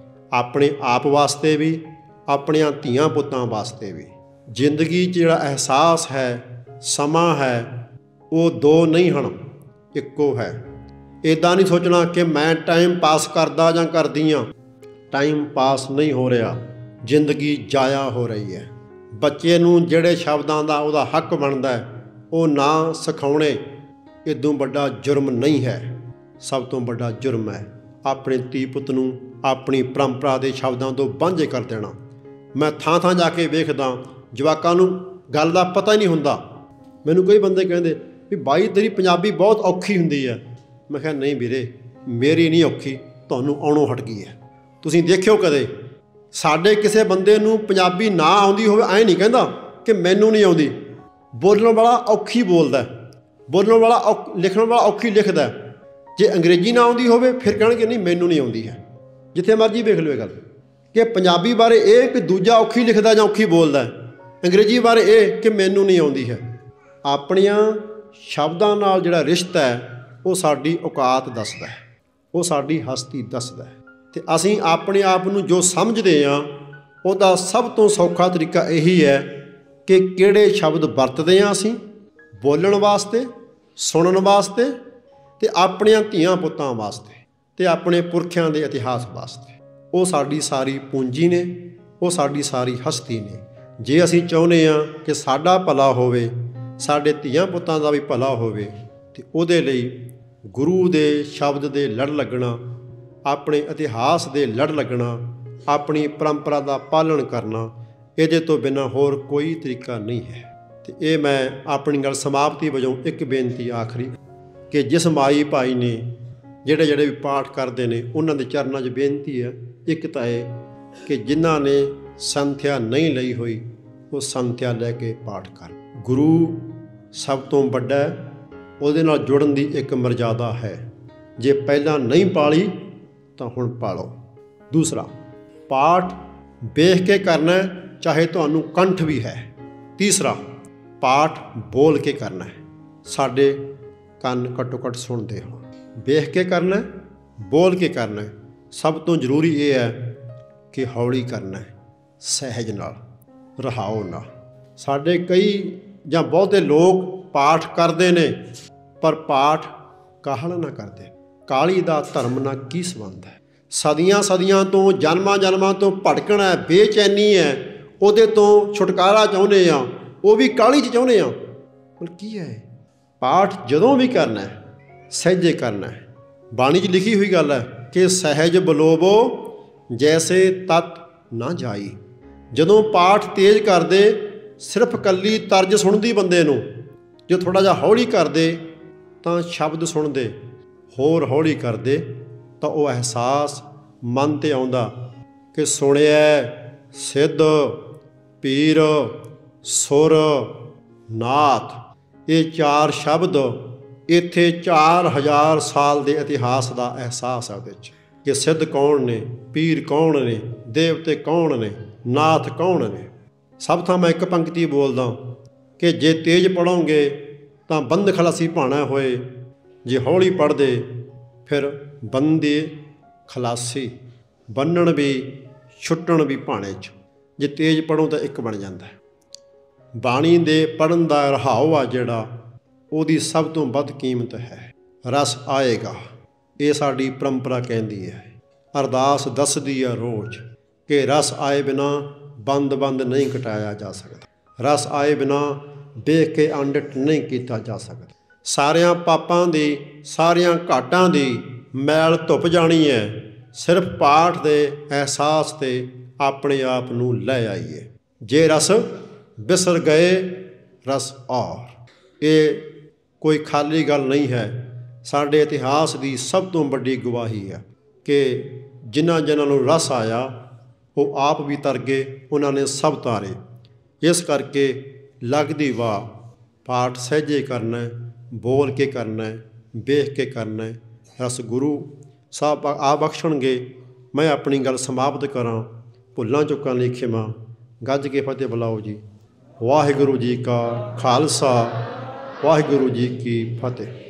ਆਪਣੇ ਆਪ ਵਾਸਤੇ ਵੀ, ਆਪਣੀਆਂ ਧੀਆਂ ਪੁੱਤਾਂ ਵਾਸਤੇ ਵੀ। ਜ਼ਿੰਦਗੀ 'ਚ ਜਿਹੜਾ ਅਹਿਸਾਸ ਹੈ, ਸਮਾਂ ਹੈ, ਉਹ ਦੋ ਨਹੀਂ ਹਨ, ਇੱਕੋ ਹੈ। ਇੱਦਾਂ ਨਹੀਂ ਸੋਚਣਾ ਕਿ ਮੈਂ ਟਾਈਮ ਪਾਸ ਕਰਦਾ ਜਾਂ ਕਰਦੀ ਹਾਂ। ਟਾਈਮ ਪਾਸ ਨਹੀਂ ਹੋ ਰਿਹਾ, ਜ਼ਿੰਦਗੀ ਜ਼ਾਇਆ ਹੋ ਰਹੀ ਹੈ। ਬੱਚੇ ਨੂੰ ਜਿਹੜੇ ਸ਼ਬਦਾਂ ਦਾ ਉਹਦਾ ਹੱਕ ਬਣਦਾ ਹੈ ਉਹ ਨਾ ਸਿਖਾਉਣੇ, ਇਦੋਂ ਵੱਡਾ ਜੁਰਮ ਨਹੀਂ ਹੈ। ਸਭ ਤੋਂ ਵੱਡਾ ਜੁਰਮ ਹੈ ਆਪਣੇ ਧੀ ਪੁੱਤ ਨੂੰ ਆਪਣੀ ਪਰੰਪਰਾ ਦੇ ਸ਼ਬਦਾਂ ਤੋਂ ਵਾਂਝੇ ਕਰ ਦੇਣਾ। ਮੈਂ ਥਾਂ ਥਾਂ ਜਾ ਕੇ ਵੇਖਦਾ, ਜਵਾਕਾਂ ਨੂੰ ਗੱਲ ਦਾ ਪਤਾ ਹੀ ਨਹੀਂ ਹੁੰਦਾ। ਮੈਨੂੰ ਕਈ ਬੰਦੇ ਕਹਿੰਦੇ ਵੀ ਬਾਈ ਤੇਰੀ ਪੰਜਾਬੀ ਬਹੁਤ ਔਖੀ ਹੁੰਦੀ ਹੈ। ਮੈਂ ਕਿਹਾ ਨਹੀਂ ਵੀਰੇ, ਮੇਰੀ ਨਹੀਂ ਔਖੀ, ਤੁਹਾਨੂੰ ਆਉਣੋਂ ਹਟ ਗਈ ਹੈ। ਤੁਸੀਂ ਦੇਖਿਓ ਕਦੇ ਸਾਡੇ ਕਿਸੇ ਬੰਦੇ ਨੂੰ ਪੰਜਾਬੀ ਨਾ ਆਉਂਦੀ ਹੋਵੇ, ਐਂ ਨਹੀਂ ਕਹਿੰਦਾ ਕਿ ਮੈਨੂੰ ਨਹੀਂ ਆਉਂਦੀ। ਬੋਲਣ ਵਾਲਾ ਔਖੀ ਬੋਲਦਾ, ਬੋਲਣ ਵਾਲਾ ਔ ਲਿਖਣ ਵਾਲਾ ਔਖੀ ਲਿਖਦਾ। ਜੇ ਅੰਗਰੇਜ਼ੀ ਨਾ ਆਉਂਦੀ ਹੋਵੇ ਫਿਰ ਕਹਿਣਗੇ ਨਹੀਂ ਮੈਨੂੰ ਨਹੀਂ ਆਉਂਦੀ ਹੈ। ਜਿੱਥੇ ਮਰਜ਼ੀ ਵੇਖ ਲਓ ਇਹ ਗੱਲ ਕਿ ਪੰਜਾਬੀ ਬਾਰੇ ਇਹ ਕਿ ਦੂਜਾ ਔਖੀ ਲਿਖਦਾ ਜਾਂ ਔਖੀ ਬੋਲਦਾ, ਅੰਗਰੇਜ਼ੀ ਬਾਰੇ ਇਹ ਕਿ ਮੈਨੂੰ ਨਹੀਂ ਆਉਂਦੀ ਹੈ। ਆਪਣੀਆਂ ਸ਼ਬਦਾਂ ਨਾਲ ਜਿਹੜਾ ਰਿਸ਼ਤਾ ਹੈ ਉਹ ਸਾਡੀ ਔਕਾਤ ਦੱਸਦਾ ਹੈ, ਉਹ ਸਾਡੀ ਹਸਤੀ ਦੱਸਦਾ ਹੈ। ਅਤੇ ਅਸੀਂ ਆਪਣੇ ਆਪ ਨੂੰ ਜੋ ਸਮਝਦੇ ਹਾਂ ਉਹਦਾ ਸਭ ਤੋਂ ਸੌਖਾ ਤਰੀਕਾ ਇਹੀ ਹੈ ਕਿ ਕਿਹੜੇ ਸ਼ਬਦ ਵਰਤਦੇ ਹਾਂ ਅਸੀਂ ਬੋਲਣ ਵਾਸਤੇ, ਸੁਣਨ ਵਾਸਤੇ ਅਤੇ ਆਪਣੀਆਂ ਧੀਆਂ ਪੁੱਤਾਂ ਵਾਸਤੇ ਅਤੇ ਆਪਣੇ ਪੁਰਖਿਆਂ ਦੇ ਇਤਿਹਾਸ ਵਾਸਤੇ। ਉਹ ਸਾਡੀ ਸਾਰੀ ਪੂੰਜੀ ਨੇ, ਉਹ ਸਾਡੀ ਸਾਰੀ ਹਸਤੀ ਨੇ। ਜੇ ਅਸੀਂ ਚਾਹੁੰਦੇ ਹਾਂ ਕਿ ਸਾਡਾ ਭਲਾ ਹੋਵੇ, ਸਾਡੇ ਧੀਆਂ ਪੁੱਤਾਂ ਦਾ ਵੀ ਭਲਾ ਹੋਵੇ, ਅਤੇ ਉਹਦੇ ਲਈ ਗੁਰੂ ਦੇ ਸ਼ਬਦ ਦੇ ਲੜ ਲੱਗਣਾ, ਆਪਣੇ ਇਤਿਹਾਸ ਦੇ ਲੜ ਲੱਗਣਾ, ਆਪਣੀ ਪਰੰਪਰਾ ਦਾ ਪਾਲਣ ਕਰਨਾ, ਇਹਦੇ ਤੋਂ ਬਿਨਾਂ ਹੋਰ ਕੋਈ ਤਰੀਕਾ ਨਹੀਂ ਹੈ। ਅਤੇ ਇਹ ਮੈਂ ਆਪਣੀ ਗੱਲ ਸਮਾਪਤੀ ਵਜੋਂ ਇੱਕ ਬੇਨਤੀ ਆਖਰੀ ਕਿ ਜਿਸ ਮਾਈ ਭਾਈ ਨੇ ਜਿਹੜੇ ਜਿਹੜੇ ਵੀ ਪਾਠ ਕਰਦੇ ਨੇ ਉਹਨਾਂ ਦੇ ਚਰਨਾਂ 'ਚ ਬੇਨਤੀ ਹੈ, ਇੱਕ ਤਾਂ ਇਹ ਕਿ ਜਿਨ੍ਹਾਂ ਨੇ ਸੰਥਿਆ ਨਹੀਂ ਲਈ ਹੋਈ ਉਹ ਸੰਥਿਆ ਲੈ ਕੇ ਪਾਠ ਕਰ। ਗੁਰੂ ਸਭ ਤੋਂ ਵੱਡਾ ਹੈ, ਉਹਦੇ ਨਾਲ ਜੁੜਨ ਦੀ ਇੱਕ ਮਰਜ਼ਾਦਾ ਹੈ। ਜੇ ਪਹਿਲਾਂ ਨਹੀਂ ਪਾਲੀ ਤਾਂ ਹੁਣ ਪਾਲੋ। ਦੂਸਰਾ, ਪਾਠ ਵੇਖ ਕੇ ਕਰਨਾ, ਚਾਹੇ ਤੁਹਾਨੂੰ ਕੰਠ ਵੀ ਹੈ। ਤੀਸਰਾ, ਪਾਠ ਬੋਲ ਕੇ ਕਰਨਾ ਹੈ, ਸਾਡੇ ਕੰਨ ਘੱਟੋ ਘੱਟ ਸੁਣਦੇ ਹੋਣ। ਵੇਖ ਕੇ ਕਰਨਾ, ਬੋਲ ਕੇ ਕਰਨਾ। ਸਭ ਤੋਂ ਜ਼ਰੂਰੀ ਇਹ ਹੈ ਕਿ ਹੌਲੀ ਕਰਨਾ, ਸਹਿਜ ਨਾਲ, ਰਹਾਓ ਨਾਲ। ਸਾਡੇ ਕਈ ਜਾਂ ਬਹੁਤੇ ਲੋਕ ਪਾਠ ਕਰਦੇ ਨੇ ਪਰ ਪਾਠ ਕਾਹਲ ਨਾ ਕਰਦੇ। ਕਾਹਲੀ ਦਾ ਧਰਮ ਨਾਲ ਕੀ ਸੰਬੰਧ ਹੈ? ਸਦੀਆਂ ਸਦੀਆਂ ਤੋਂ, ਜਨਮਾਂ ਜਨਮਾਂ ਤੋਂ ਭਟਕਣਾ ਹੈ, ਬੇਚੈਨੀ ਹੈ, ਉਹਦੇ ਤੋਂ ਛੁਟਕਾਰਾ ਚਾਹੁੰਦੇ ਹਾਂ, ਉਹ ਵੀ ਕਾਹਲੀ 'ਚ ਚਾਹੁੰਦੇ ਹਾਂ। ਹੁਣ ਕੀ ਹੈ? ਪਾਠ ਜਦੋਂ ਵੀ ਕਰਨਾ ਹੈ ਸਹਿਜੇ ਕਰਨਾ ਹੈ। ਬਾਣੀ 'ਚ ਲਿਖੀ ਹੋਈ ਗੱਲ ਹੈ ਕਿ ਸਹਿਜ ਬਲੋਵੋ ਜੈਸੇ ਤਤ ਨਾ ਜਾਈ। ਜਦੋਂ ਪਾਠ ਤੇਜ਼ ਕਰਦੇ, ਸਿਰਫ ਇਕੱਲੀ ਤਰਜ ਸੁਣਦੀ ਬੰਦੇ ਨੂੰ, ਜੇ ਥੋੜ੍ਹਾ ਜਿਹਾ ਹੌਲੀ ਕਰਦੇ ਤਾਂ ਸ਼ਬਦ ਸੁਣਦੇ, ਹੋਰ ਹੌਲੀ ਕਰਦੇ ਤਾਂ ਉਹ ਅਹਿਸਾਸ ਮਨ 'ਤੇ ਆਉਂਦਾ ਕਿ ਸੁਣਿਆ ਸਿੱਧ ਪੀਰ ਸੁਰ ਨਾਥ। ਇਹ ਚਾਰ ਸ਼ਬਦ ਇੱਥੇ ਚਾਰ ਹਜ਼ਾਰ ਸਾਲ ਦੇ ਇਤਿਹਾਸ ਦਾ ਅਹਿਸਾਸ ਹੈ ਉਹਦੇ 'ਚ ਕਿ ਸਿੱਧ ਕੌਣ ਨੇ, ਪੀਰ ਕੌਣ ਨੇ, ਦੇਵਤੇ ਕੌਣ ਨੇ, ਨਾਥ ਕੌਣ ਨੇ। ਸਭ ਥਾਂ ਮੈਂ ਇੱਕ ਪੰਕਤੀ ਬੋਲਦਾ ਕਿ ਜੇ ਤੇਜ਼ ਪੜ੍ਹੋਗੇ ਤਾਂ ਬੰਦ ਖਲਾਸੀ ਭਾਣਾ ਹੋਏ, ਜੇ ਹੌਲੀ ਪੜ੍ਹਦੇ ਫਿਰ ਬੰਦੇ ਖਲਾਸੀ, ਬੰਨਣ ਵੀ ਛੁੱਟਣ ਵੀ ਭਾਣੇ 'ਚ। ਜੇ ਤੇਜ਼ ਪੜ੍ਹੋ ਤਾਂ ਇੱਕ ਬਣ ਜਾਂਦਾ। ਬਾਣੀ ਦੇ ਪੜ੍ਹਨ ਦਾ ਰਹਾਉ ਆ ਜਿਹੜਾ, ਉਹਦੀ ਸਭ ਤੋਂ ਵੱਧ ਕੀਮਤ ਹੈ। ਰਸ ਆਏਗਾ, ਇਹ ਸਾਡੀ ਪਰੰਪਰਾ ਕਹਿੰਦੀ ਹੈ। ਅਰਦਾਸ ਦੱਸਦੀ ਹੈ ਰੋਜ਼ ਕਿ ਰਸ ਆਏ ਬਿਨਾਂ ਬੰਦ ਬੰਦ ਨਹੀਂ ਕਟਾਇਆ ਜਾ ਸਕਦਾ। ਰਸ ਆਏ ਬਿਨਾਂ ਵੇਖ ਕੇ ਅੰਡਟ ਨਹੀਂ ਕੀਤਾ ਜਾ ਸਕਦਾ। ਸਾਰਿਆਂ ਪਾਪਾਂ ਦੀ, ਸਾਰੀਆਂ ਘਾਟਾਂ ਦੀ ਮੈਲ ਧੁੱਪ ਜਾਣੀ ਹੈ, ਸਿਰਫ ਪਾਠ ਦੇ ਅਹਿਸਾਸ 'ਤੇ ਆਪਣੇ ਆਪ ਨੂੰ ਲੈ ਆਈਏ। ਜੇ ਰਸ ਬਿਸਰ ਗਏ ਰਸ ਔਰ। ਇਹ ਕੋਈ ਖਾਲੀ ਗੱਲ ਨਹੀਂ ਹੈ, ਸਾਡੇ ਇਤਿਹਾਸ ਦੀ ਸਭ ਤੋਂ ਵੱਡੀ ਗਵਾਹੀ ਹੈ ਕਿ ਜਿਨ੍ਹਾਂ ਜਿਨ੍ਹਾਂ ਨੂੰ ਰਸ ਆਇਆ ਉਹ ਆਪ ਵੀ ਤਰ ਗਏ, ਉਹਨਾਂ ਨੇ ਸਭ ਤਾਰੇ। ਇਸ ਕਰਕੇ ਲੱਗਦੀ ਵਾਹ, ਪਾਠ ਸਹਿਜੇ ਕਰਨਾ, ਬੋਲ ਕੇ ਕਰਨਾ, ਵੇਖ ਕੇ ਕਰਨਾ। ਰਸ ਗੁਰੂ ਸਾਹਿਬ ਆ ਬਖਸ਼ਣਗੇ। ਮੈਂ ਆਪਣੀ ਗੱਲ ਸਮਾਪਤ ਕਰਾਂ। ਭੁੱਲਾਂ ਚੁੱਕਾਂ ਲਈ ਖਿਮਾ। ਗੱਜ ਕੇ ਫਤਿਹ ਬੁਲਾਓ ਜੀ। ਵਾਹਿਗੁਰੂ ਜੀ ਕਾ ਖਾਲਸਾ, ਵਾਹਿਗੁਰੂ ਜੀ ਕੀ ਫਤਿਹ।